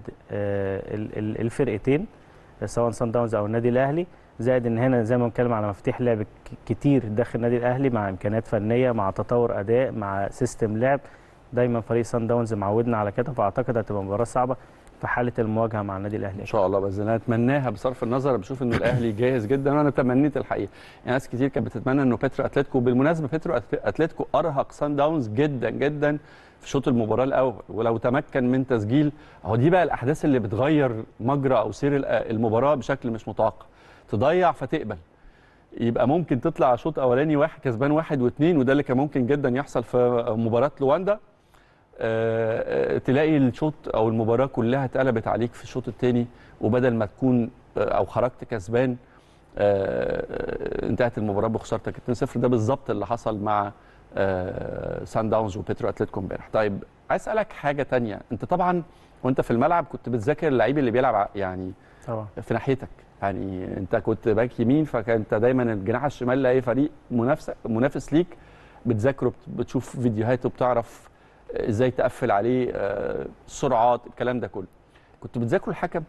الفرقتين سواء سان داونز او النادي الاهلي، زائد ان هنا زي ما بنتكلم على مفاتيح لعب كتير داخل النادي الاهلي مع امكانيات فنيه مع تطور اداء مع سيستم لعب. دايما فريق سان داونز معودنا على كده، فاعتقد هتبقى مباراه صعبه في حاله المواجهه مع النادي الاهلي ان شاء الله. باذن الله اتمناها بصرف النظر، بشوف انه الاهلي جاهز جدا، وانا تمنيت الحقيقه. يعني ناس كتير كانت بتتمنى انه بيترو اتلتيكو، بالمناسبه بيترو اتلتيكو ارهق سان داونز جدا جدا في شوط المباراه الاول، ولو تمكن من تسجيل اهو دي بقى الاحداث اللي بتغير مجرى او سير المباراه بشكل مش متوقع. تضيع فتقبل، يبقى ممكن تطلع شوط اولاني واحد كسبان واحد واثنين، وده اللي كان ممكن جدا يحصل في مباراه لواندا. أه تلاقي الشوط او المباراه كلها اتقلبت عليك في الشوط الثاني، وبدل ما تكون او خرجت كسبان أه انتهت المباراه بخسارتك اتنين صفر. ده بالظبط اللي حصل مع أه سان داونز وبيترو اتلتيكو امبارح. طيب عايز اسالك حاجه ثانيه، انت طبعا وانت في الملعب كنت بتذاكر اللعيب اللي بيلعب يعني طبعا في ناحيتك، يعني انت كنت باك يمين، فكانت دايما الجناح الشمال لاي فريق منافس منافس ليك بتذاكره، بتشوف فيديوهات وبتعرف ازاي تقفل عليه، السرعات الكلام ده كله. كنت بتذاكروا الحكم؟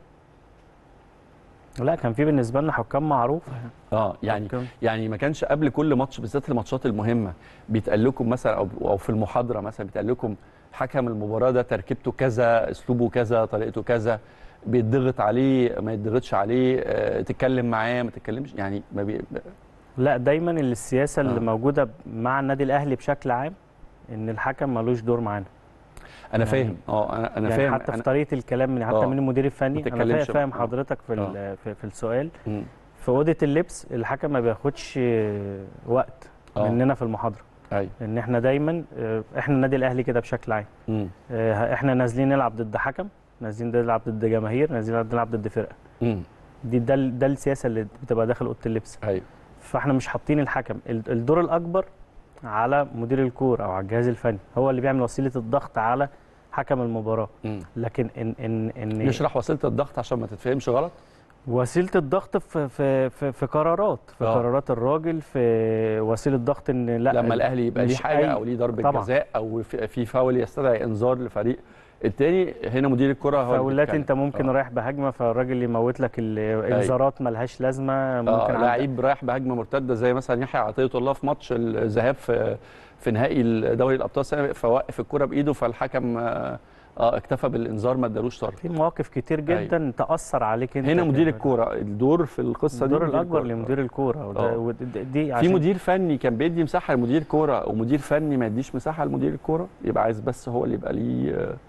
لا كان في بالنسبه لنا حكام معروفه. اه يعني حكم. يعني ما كانش قبل كل ماتش بالذات الماتشات المهمه بيتقال لكم مثلا او او في المحاضره مثلا بيتقال لكم حكم المباراه ده تركيبته كذا، اسلوبه كذا، طريقته كذا، بيتضغط عليه ما يتضغطش عليه، آه، تتكلم معاه ما تتكلمش، يعني ما بي... لا دايما السياسه اللي آه. موجوده مع النادي الاهلي بشكل عام ان الحكم ملوش دور معانا. انا يعني فاهم اه انا انا يعني فاهم حتى في طريقه الكلام من حتى أوه. من المدير الفني. انا فاهم حضرتك في أوه. في, في السؤال. م. في اوضه اللبس الحكم ما بياخدش وقت أوه. مننا في المحاضره. ايوه ان احنا دايما احنا النادي الاهلي كده بشكل عام م. احنا نازلين نلعب ضد حكم، نازلين نلعب ضد جماهير، نازلين نلعب ضد فرقه. م. دي ده ده السياسه اللي بتبقى داخل اوضه اللبس. ايوه فاحنا مش حاطين الحكم، الدور الاكبر على مدير الكوره او على الجهاز الفني، هو اللي بيعمل وسيله الضغط على حكم المباراه. م. لكن ان ان ان نشرح وسيله الضغط عشان ما تتفهمش غلط. وسيله الضغط في في في, في قرارات في أوه. قرارات الراجل، في وسيله ضغط ان لا لما الاهلي يبقى ليه حاجه او ليه ضربه جزاء او في فاول يستدعي انذار لفريق التاني، هنا مدير الكره هو فاولات انت ممكن أوه. رايح بهجمه فالراجل يموت لك الانذارات ملهاش لازمه. ممكن لعيب رايح بهجمه مرتده زي مثلا يحيى عطيه الله في ماتش الذهاب في في نهائي دوري الابطال، فوقف الكره بايده فالحكم اه اكتفى بالانذار ما ادالوش طرد. في مواقف كتير جدا أيوة. تاثر عليك انت. هنا مدير الكوره الدور في القصه دي، الدور الاكبر لمدير الكوره. دي في مدير فني كان بيدي مساحه لمدير كوره، ومدير فني ما يديش مساحه لمدير الكوره، يبقى عايز بس هو اللي يبقى ليه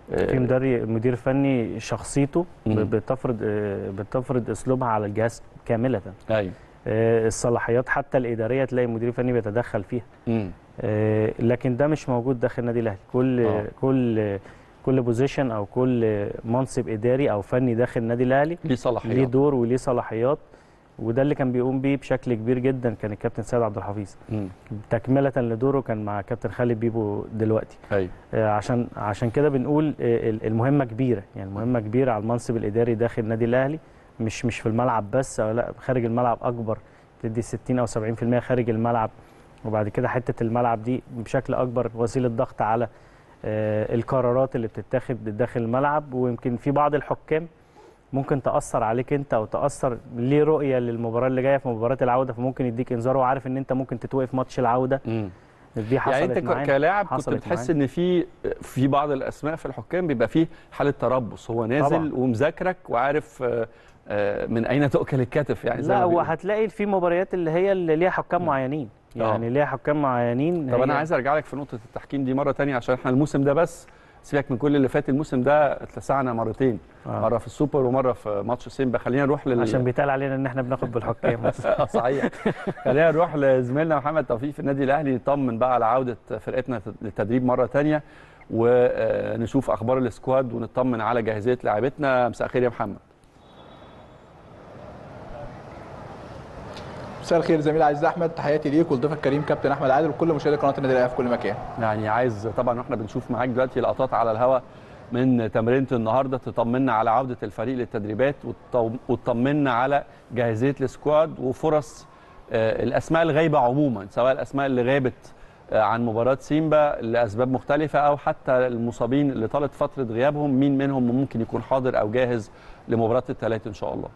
في مدرب مدير فني شخصيته بتفرض بتفرض اسلوبها على الجهاز كامله. ايوه الصلاحيات حتى الاداريه تلاقي مدير فني بيتدخل فيها. امم لكن ده مش موجود داخل النادي الاهلي. كل أوه. كل كل بوزيشن او كل منصب اداري او فني داخل النادي الاهلي ليه صلاحيات، ليه دور وليه صلاحيات، وده اللي كان بيقوم بيه بشكل كبير جدا كان الكابتن سيد عبد الحفيظ. مم. تكمله لدوره كان مع كابتن خالد بيبو دلوقتي. أيوة. آه عشان عشان كده بنقول آه المهمه كبيره، يعني المهمه كبيره على المنصب الاداري داخل النادي الاهلي، مش مش في الملعب بس، او لا خارج الملعب اكبر، تدي ستين او سبعين في المية خارج الملعب، وبعد كده حته الملعب دي بشكل اكبر وسيله ضغط على آه القرارات اللي بتتاخد داخل الملعب. ويمكن في بعض الحكام ممكن تأثر عليك انت او تأثر ليه رؤيه للمباراه اللي جايه في مباراه العوده، فممكن يديك انذار وعارف ان انت ممكن تتوقف ماتش العوده. امم دي حصلت يعني انت معانا كلاعب كنت بتحس ان في في بعض الاسماء في الحكام بيبقى فيه حاله تربص، هو نازل طبعا ومذاكرك وعارف من اين تؤكل الكتف يعني. لا وهتلاقي في مباريات اللي هي اللي ليها حكام معينين، يعني ليها حكام معينين. طب انا عايز ارجع لك في نقطه التحكيم دي مره ثانيه، عشان احنا الموسم ده بس سيبك من كل اللي فات، الموسم ده اتلسعنا مرتين. آه. مره في السوبر ومره في ماتش سيمبا. خلينا نروح لل عشان بيتقال علينا ان احنا بناخد بالحكام. صحيح. خلينا نروح لزميلنا محمد توفيق في النادي الاهلي يطمن بقى على عوده فرقتنا للتدريب مره ثانيه، ونشوف اخبار السكواد ونطمن على جاهزيه لاعبتنا. مساء الخير يا محمد. مساء الخير زميل عزيز احمد، تحياتي ليك ولضيفك الكريم كابتن احمد عادل وكل مشاهدي قناه النادي الاهلي في كل مكان. يعني عايز طبعا واحنا بنشوف معاك دلوقتي لقطات على الهواء من تمرينه النهارده تطمنا على عوده الفريق للتدريبات وتطمنا على جاهزيه السكواد وفرص الاسماء الغايبه عموما، سواء الاسماء اللي غابت عن مباراه سيمبا لاسباب مختلفه او حتى المصابين اللي طالت فتره غيابهم، مين منهم ممكن يكون حاضر او جاهز لمباراه الثلاث ان شاء الله.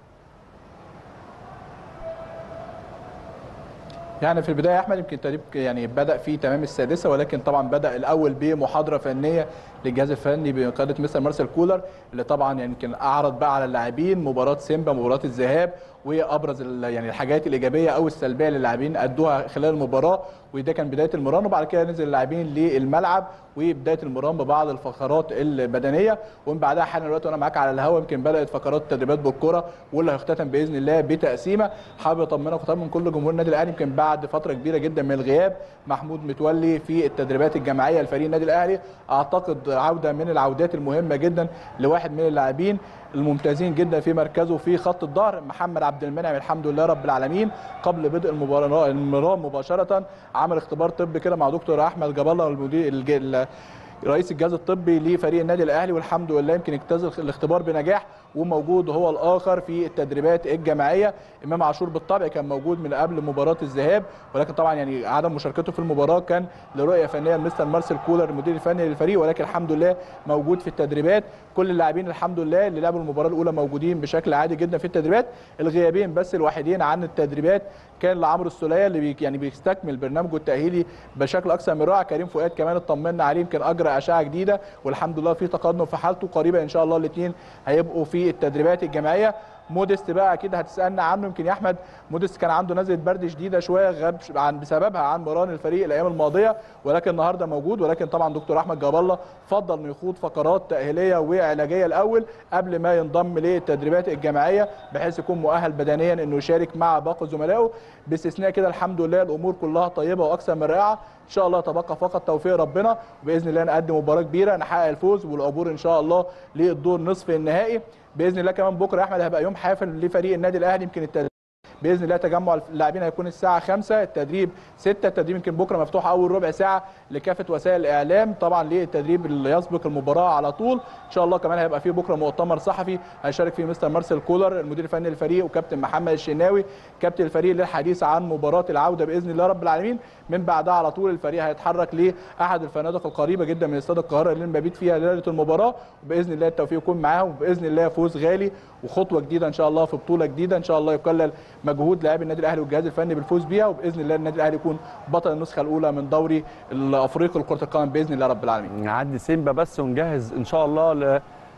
يعني في البدايه يا احمد يمكن التدريب يعني بدا في تمام السادسه، ولكن طبعا بدا الاول بمحاضره فنيه للجهاز الفني بقياده مستر مارسيل كولر، اللي طبعا يعني يمكن اعرض بقى على اللاعبين مباراه سيمبا مباراه الذهاب وابرز يعني الحاجات الايجابيه او السلبيه اللي اللاعبين ادوها خلال المباراه، وده كان بدايه المران. وبعد كده نزل اللاعبين للملعب وبدايه المران ببعض الفقرات البدنيه، ومن بعدها حالا دلوقتي وانا معاك على الهواء يمكن بدات فقرات التدريبات بالكره واللي هيختتم باذن الله بتقسيمه. حابب اطمنك وطمن كل جمهور النادي الاهلي يمكن بعد فتره كبيره جدا من الغياب محمود متولي في التدريبات الجماعيه لفريق النادي الاهلي، اعتقد عوده من العودات المهمه جدا لواحد من اللاعبين الممتازين جدا في مركزه في خط الظهر محمد عبد المنعم. الحمد لله رب العالمين قبل بدء المباراه المران مباشره عمل اختبار طبي كده مع دكتور احمد جاب الله المدير رئيس الجهاز الطبي لفريق النادي الاهلي، والحمد لله يمكن اجتاز الاختبار بنجاح وموجود هو الاخر في التدريبات الجماعيه. امام عاشور بالطبع كان موجود من قبل مباراه الذهاب، ولكن طبعا يعني عدم مشاركته في المباراه كان لرؤيه فنيه مستر مارسيل كولر المدير الفني للفريق، ولكن الحمد لله موجود في التدريبات. كل اللاعبين الحمد لله اللي لعبوا المباراه الاولى موجودين بشكل عادي جدا في التدريبات. الغيابين بس الوحيدين عن التدريبات كان لعمرو السوليه اللي بي يعني بيستكمل برنامجه التاهيلي بشكل اكثر من رائع. كريم فؤاد كمان اطمنا عليه يمكن اجرى اشعه جديده والحمد لله في تقدم في حالته، قريبا ان شاء الله الاثنين هيبقوا في التدريبات الجماعيه. موديست بقى اكيد هتسالنا عنه، يمكن يا احمد موديست كان عنده نزله برد شديده شويه غاب عن بسببها عن مران الفريق الايام الماضيه، ولكن النهارده موجود. ولكن طبعا دكتور احمد جاب الله فضل انه يخوض فقرات تاهيليه وعلاجيه الاول قبل ما ينضم للتدريبات الجماعيه بحيث يكون مؤهل بدنيا انه يشارك مع باقي زملائه. باستثناء كده الحمد لله الامور كلها طيبه واكثر من رائعه. ان شاء الله تبقى فقط توفيق ربنا وباذن الله نقدم مباراه كبيره نحقق الفوز والعبور ان شاء الله للدور نصف النهائي باذن الله. كمان بكره يا احمد هيبقى يوم حافل لفريق النادي الاهلي، يمكن التدريب باذن الله تجمع اللاعبين هيكون الساعه خمسة، التدريب ستة، التدريب يمكن بكره مفتوح اول ربع ساعه لكافه وسائل الاعلام طبعا للتدريب اللي يسبق المباراه على طول. ان شاء الله كمان هيبقى فيه بكره مؤتمر صحفي هيشارك فيه مستر مارسيل كولر المدير الفني للفريق وكابتن محمد الشناوي كابتن الفريق للحديث عن مباراه العوده باذن الله رب العالمين. من بعدها على طول الفريق هيتحرك لاحد الفنادق القريبه جدا من استاد القاهره اللي المبيت فيها ليله المباراه، وباذن الله التوفيق يكون معاهم وباذن الله فوز غالي وخطوه جديده ان شاء الله في بطوله جديده ان شاء الله يقلل مجهود لاعبي النادي الاهلي والجهاز الفني بالفوز بيها، وباذن الله النادي الاهلي يكون بطل النسخه الاولى من دوري الافريقي لكره القدم باذن الله رب العالمين. نعدي سيمبا بس ونجهز ان شاء الله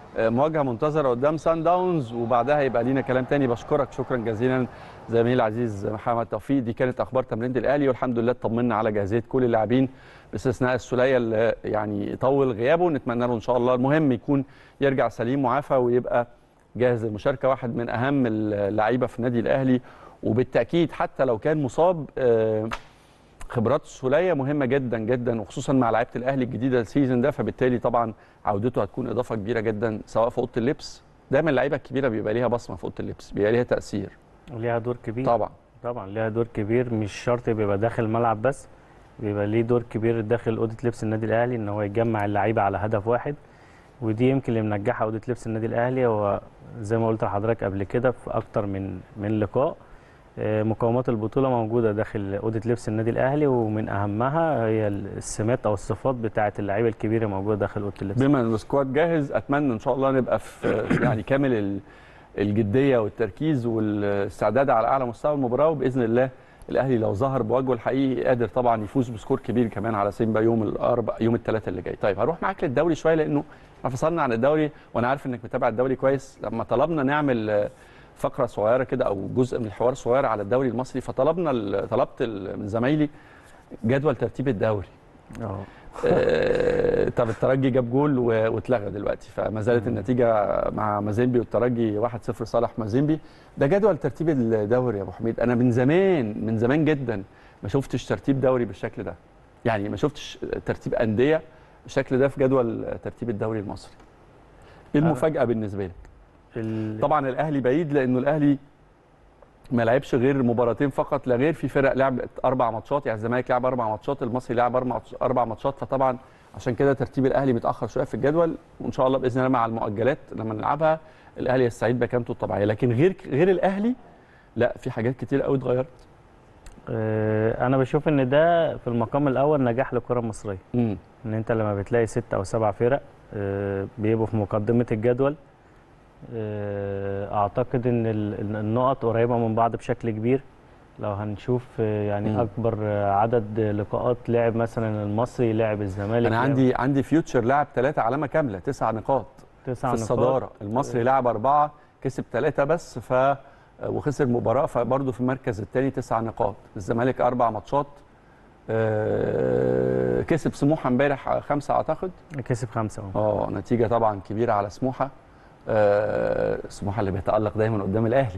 مواجهه منتظره قدام سان داونز، وبعدها يبقى لينا كلام تاني. بشكرك شكرا جزيلا زميلي العزيز محمد توفيق. دي كانت اخبار تمرينه الاهلي، والحمد لله اطمنا على جاهزيه كل اللاعبين باستثناء السوليه اللي يعني طول غيابه، نتمنى له ان شاء الله المهم يكون يرجع سليم معافى ويبقى جاهز للمشاركه. واحد من اهم اللعيبه في النادي الاهلي، وبالتاكيد حتى لو كان مصاب خبرات السوليه مهمه جدا جدا، وخصوصا مع لعيبه الاهلي الجديده السيزون ده، فبالتالي طبعا عودته هتكون اضافه كبيره جدا سواء في اوضه اللبس. دايما اللعيبه الكبيره بيبقى ليها بصمه في اوضه اللبس، بيبقى ليها تاثير وليها دور كبير. طبعا طبعا ليها دور كبير، مش شرط بيبقى داخل الملعب بس، بيبقى ليه دور كبير داخل اوضه لبس النادي الاهلي، ان هو يجمع اللعيبه على هدف واحد. ودي يمكن اللي منجحها اوضه لبس النادي الاهلي. هو زي ما قلت لحضرتك قبل كده في اكتر من من لقاء، مقومات البطوله موجوده داخل اوضه لبس النادي الاهلي، ومن اهمها هي السمات او الصفات بتاعه اللعيبه الكبيره موجوده داخل اوضه اللبس. بما ان السكواد جاهز، اتمنى ان شاء الله نبقى في يعني كامل الجديه والتركيز والاستعداد على اعلى مستوى المباراه، وباذن الله الاهلي لو ظهر بوجهه الحقيقي قادر طبعا يفوز بسكور كبير كمان على سيمبا يوم الاربعاء يوم الثلاثاء اللي جاي. طيب هروح معاك للدوري شويه، لانه احنا فصلنا عن الدوري وانا عارف انك متابع الدوري كويس. لما طلبنا نعمل فقره صغيره كده او جزء من الحوار صغير على الدوري المصري، فطلبنا طلبت من زمايلي جدول ترتيب الدوري. اه طب الترجي جاب جول واتلغى دلوقتي، فما زالت النتيجه مع مازيمبي والترجي واحد صفر صالح مازيمبي. ده جدول ترتيب الدوري يا ابو حميد. انا من زمان من زمان جدا ما شفتش ترتيب دوري بالشكل ده، يعني ما شفتش ترتيب انديه بالشكل ده في جدول ترتيب الدوري المصري. ايه المفاجاه بالنسبه لك؟ طبعا الاهلي بعيد، لانه الاهلي ما لعبش غير مباراتين فقط لا غير، في فرق لعب اربع ماتشات، يعني الزمالك لعب اربع ماتشات، المصري لعب اربع اربع ماتشات، فطبعا عشان كده ترتيب الاهلي متاخر شويه في الجدول، وان شاء الله باذن الله مع المؤجلات لما نلعبها الاهلي يستعيد بكامته الطبيعيه. لكن غير غير الاهلي لا، في حاجات كتير قوي اتغيرت. انا بشوف ان ده في المقام الاول نجاح للكره المصريه، امم ان انت لما بتلاقي ست او سبع فرق بيبقوا في مقدمه الجدول، اعتقد ان النقط قريبه من بعض بشكل كبير. لو هنشوف يعني مم. اكبر عدد لقاءات لعب مثلا المصري لعب الزمالك. انا عندي عندي فيوتشر لعب ثلاثه علامه كامله، تسع نقاط تسع في الصداره. المصري لعب اربعه كسب ثلاثه بس ف وخسر مباراه، فبرضه في المركز الثاني تسع نقاط. الزمالك اربع ماتشات كسب سموحه امبارح خمسه اعتقد، كسب خمسه اه نتيجه طبعا كبيره على سموحه. أه سموحه اللي بيتالق دايما قدام الاهلي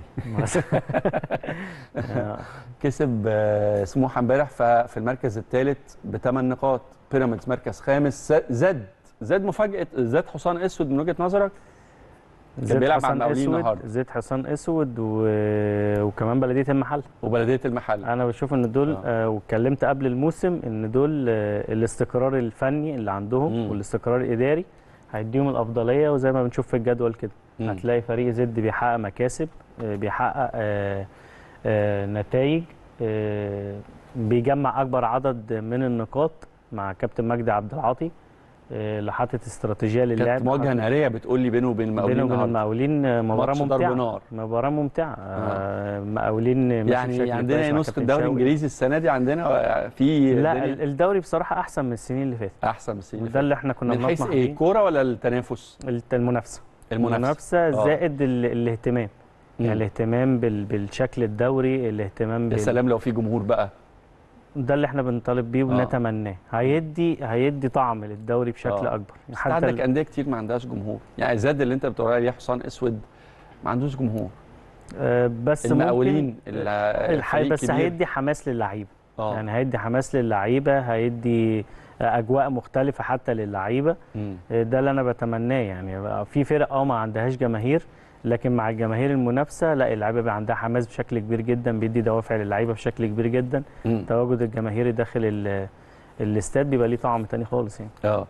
كسب أه سموحه امبارح في المركز الثالث بثمان نقاط. بيراميدز مركز خامس. زاد زاد مفاجاه زاد حصان اسود من وجهه نظرك؟ كان بيلعب مع المقاولين النهارده. زيد حصان اسود و... وكمان بلديه المحله وبلديه المحله. انا بشوف ان دول آه. واتكلمت قبل الموسم ان دول آه الاستقرار الفني اللي عندهم مم. والاستقرار الاداري هيديهم الافضليه، وزي ما بنشوف في الجدول كده مم. هتلاقي فريق زد بيحقق مكاسب، بيحقق آه آه نتائج، آه بيجمع اكبر عدد من النقاط مع كابتن مجدي عبد العاطي اللي حاطط استراتيجيه للعب. كانت مواجهه ناريه بتقول لي بينه وبين المقاولين. بينه وبين المقاولين مباراه ممتعه، مباراه ممتعه. آه. مقاولين يعني عندنا نسخه الدوري الانجليزي السنه دي عندنا في لا الدوري بصراحه احسن من السنين اللي فاتت، احسن من السنين اللي فاتت. ده اللي احنا كنا بنطمح من حيث ايه؟ الكوره ولا التنافس؟ المنافسه المنافسه, المنافسة زائد الاهتمام. مم. يعني الاهتمام بالشكل الدوري، الاهتمام بال... يا سلام لو في جمهور بقى، ده اللي احنا بنطالب بيه ونتمناه. هيدي هيدي طعم للدوري بشكل آه. اكبر. حتى عندك انديه كتير ما عندهاش جمهور، يعني زاد اللي انت بتقول عليه حصان اسود ما عندوش جمهور. آه بس المقاولين الحقيقه بس كبير. هيدي حماس للعيبه. آه. يعني هيدي حماس للعيبه، هيدي اجواء مختلفه حتى للعيبه. ده اللي انا بتمناه. يعني في فرق اه ما عندهاش جماهير، لكن مع الجماهير المنافسه لا، اللعيبه بيبقى عندها حماس بشكل كبير جدا، بيدي دوافع للعيبه بشكل كبير جدا. م. تواجد الجماهيري داخل الاستاد بيبقى ليه طعم تاني خالص يعني. اه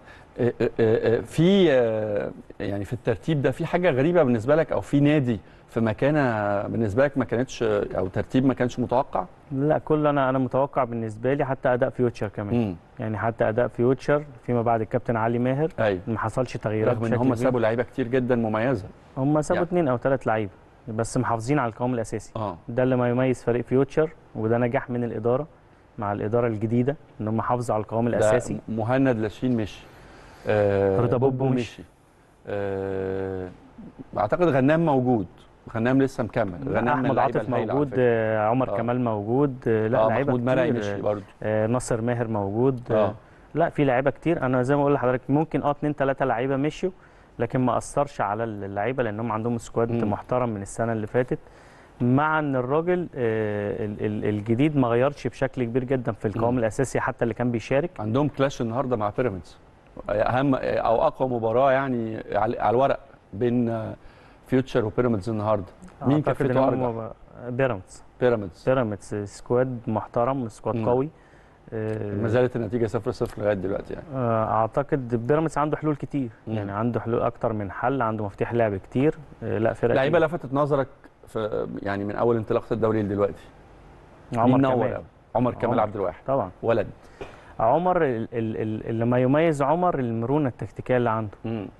في يعني في الترتيب ده في حاجه غريبه بالنسبه لك، او في نادي في مكانه بالنسبه لك ما كانتش، او ترتيب ما كانش متوقع؟ لا كل انا انا متوقع بالنسبه لي، حتى اداء فيوتشر كمان. م. يعني حتى اداء فيوتشر فيما بعد الكابتن علي ماهر. أيوة. ما حصلش تغييرات رغم ان هم سابوا لعيبه كتير جدا مميزه. هم سابوا اثنين يعني. او ثلاث لعيبه بس محافظين على القوام الاساسي. آه. ده اللي ما يميز فريق فيوتشر، وده نجاح من الاداره مع الاداره الجديده ان هم حافظوا على القوام الاساسي. مهند لاشين مشي، آه رضا بوبو مشي، آه اعتقد غنام موجود، غنام لسه مكمل، غنام احمد عاطف موجود، آه عمر آه. كمال موجود، آه لا آه لعيبه محمود مرعي مشي برضه، آه ناصر ماهر موجود، آه. آه لا في لعيبه كتير. انا زي ما بقول لحضرتك ممكن اه اتنين تلاته لعيبه مشيوا، لكن ما اثرش على اللعيبه لانهم عندهم سكواد م. محترم من السنه اللي فاتت، مع ان الراجل آه الجديد ما غيرش بشكل كبير جدا في القوام الاساسي حتى اللي كان بيشارك. عندهم كلاش النهارده مع بيراميدز، اهم او اقوى مباراه يعني على الورق بين فيوتشر وبيراميدز النهارده. مين كفته ارجح؟ بيراميدز. بيراميدز بيراميدز سكواد محترم، سكواد مم. قوي. ما زالت النتيجه صفر صفر لغايه دلوقتي يعني. اعتقد بيراميدز عنده حلول كتير، مم. يعني عنده حلول اكتر من حل، عنده مفتاح لعب كتير. لا فرق لعيبه لفتت نظرك في يعني من اول انطلاقه الدوري لدلوقتي؟ عمر كمال. عمر كمال عبد الواحد طبعا ولد. عمر اللي ما يميز عمر المرونه التكتيكيه اللي عنده،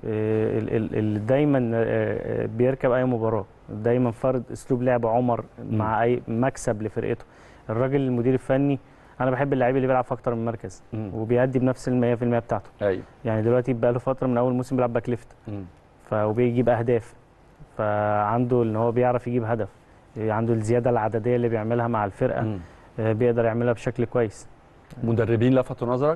اللي دايما بيركب اي مباراه، دايما فرض اسلوب لعب عمر مع اي مكسب لفرقته. الراجل المدير الفني انا بحب اللعيب اللي بيلعب في اكتر من مركز مم. وبيأدي بنفس ال مية في المية بتاعته. ايوه يعني دلوقتي بقى له فتره من اول موسم بيلعب باك ليفت، فبيجيب اهداف، فعنده ان هو بيعرف يجيب هدف، عنده الزياده العدديه اللي بيعملها مع الفرقه مم. بيقدر يعملها بشكل كويس. مدربين لفتوا نظرك؟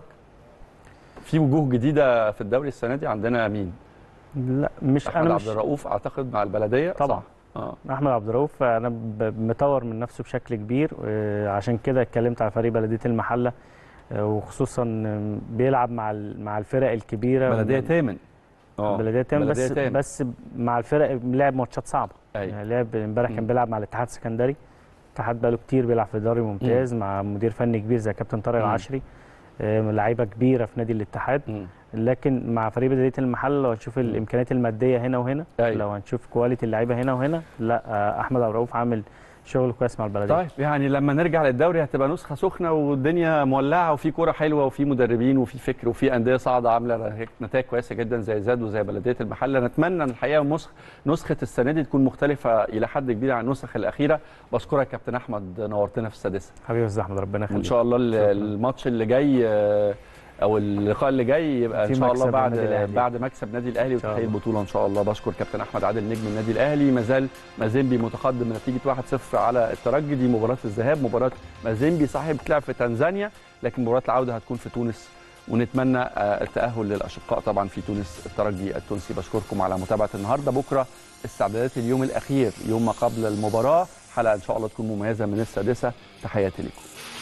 في وجوه جديده في الدوري السنه دي عندنا مين؟ لا مش احمد عبد الرؤوف اعتقد مع البلديه طبعا. آه. احمد عبد الرؤوف انا مطور من نفسه بشكل كبير، عشان كده اتكلمت على فريق بلديه المحله، وخصوصا بيلعب مع مع الفرق الكبيره. بلديه تامن اه بلديه تامن بس تامن. بس مع الفرق لعب ماتشات صعبه. أيوة. يعني لعب امبارح كان بيلعب مع الاتحاد السكندري، الاتحاد بقاله كتير بيلعب في الدوري الممتاز م. مع مدير فني كبير زي كابتن طارق العشري، لعيبه كبيره في نادي الاتحاد. م. لكن مع فريق بلديه المحله لو هنشوف الامكانيات الماديه هنا وهنا، أيوة. لو هنشوف كواليتي اللعيبه هنا وهنا، لا احمد عبد الرؤوف عامل شغل كويس مع البلديه. طيب يعني لما نرجع للدوري هتبقى نسخه سخنه والدنيا مولعه وفي كوره حلوه وفي مدربين وفي فكر وفي انديه صاعده عامله نتائج كويسه جدا زي زاد وزي بلديه المحله. نتمنى ان الحقيقه نسخه السنه دي تكون مختلفه الى حد كبير عن النسخ الاخيره. بشكرك يا كابتن احمد، نورتنا في السادسه. حبيبي يا استاذ احمد، ربنا يخليك. وان شاء الله الماتش اللي جاي او اللقاء اللي جاي يبقى ان شاء الله بعد بعد مكسب نادي الاهلي وتحقيق البطوله ان شاء الله. بشكر كابتن احمد عادل نجم النادي الاهلي. ما زال مازيمبي متقدم بنتيجه واحد صفر على الترجي. دي مباراه الذهاب، مباراه مازيمبي صحيح بتلعب في تنزانيا، لكن مباراه العوده هتكون في تونس، ونتمنى التاهل للاشقاء طبعا في تونس الترجي التونسي. بشكركم على متابعه النهارده. بكره استعدادات اليوم الاخير، يوم ما قبل المباراه، حلقه ان شاء الله تكون مميزه من السادسه. تحياتي لكم.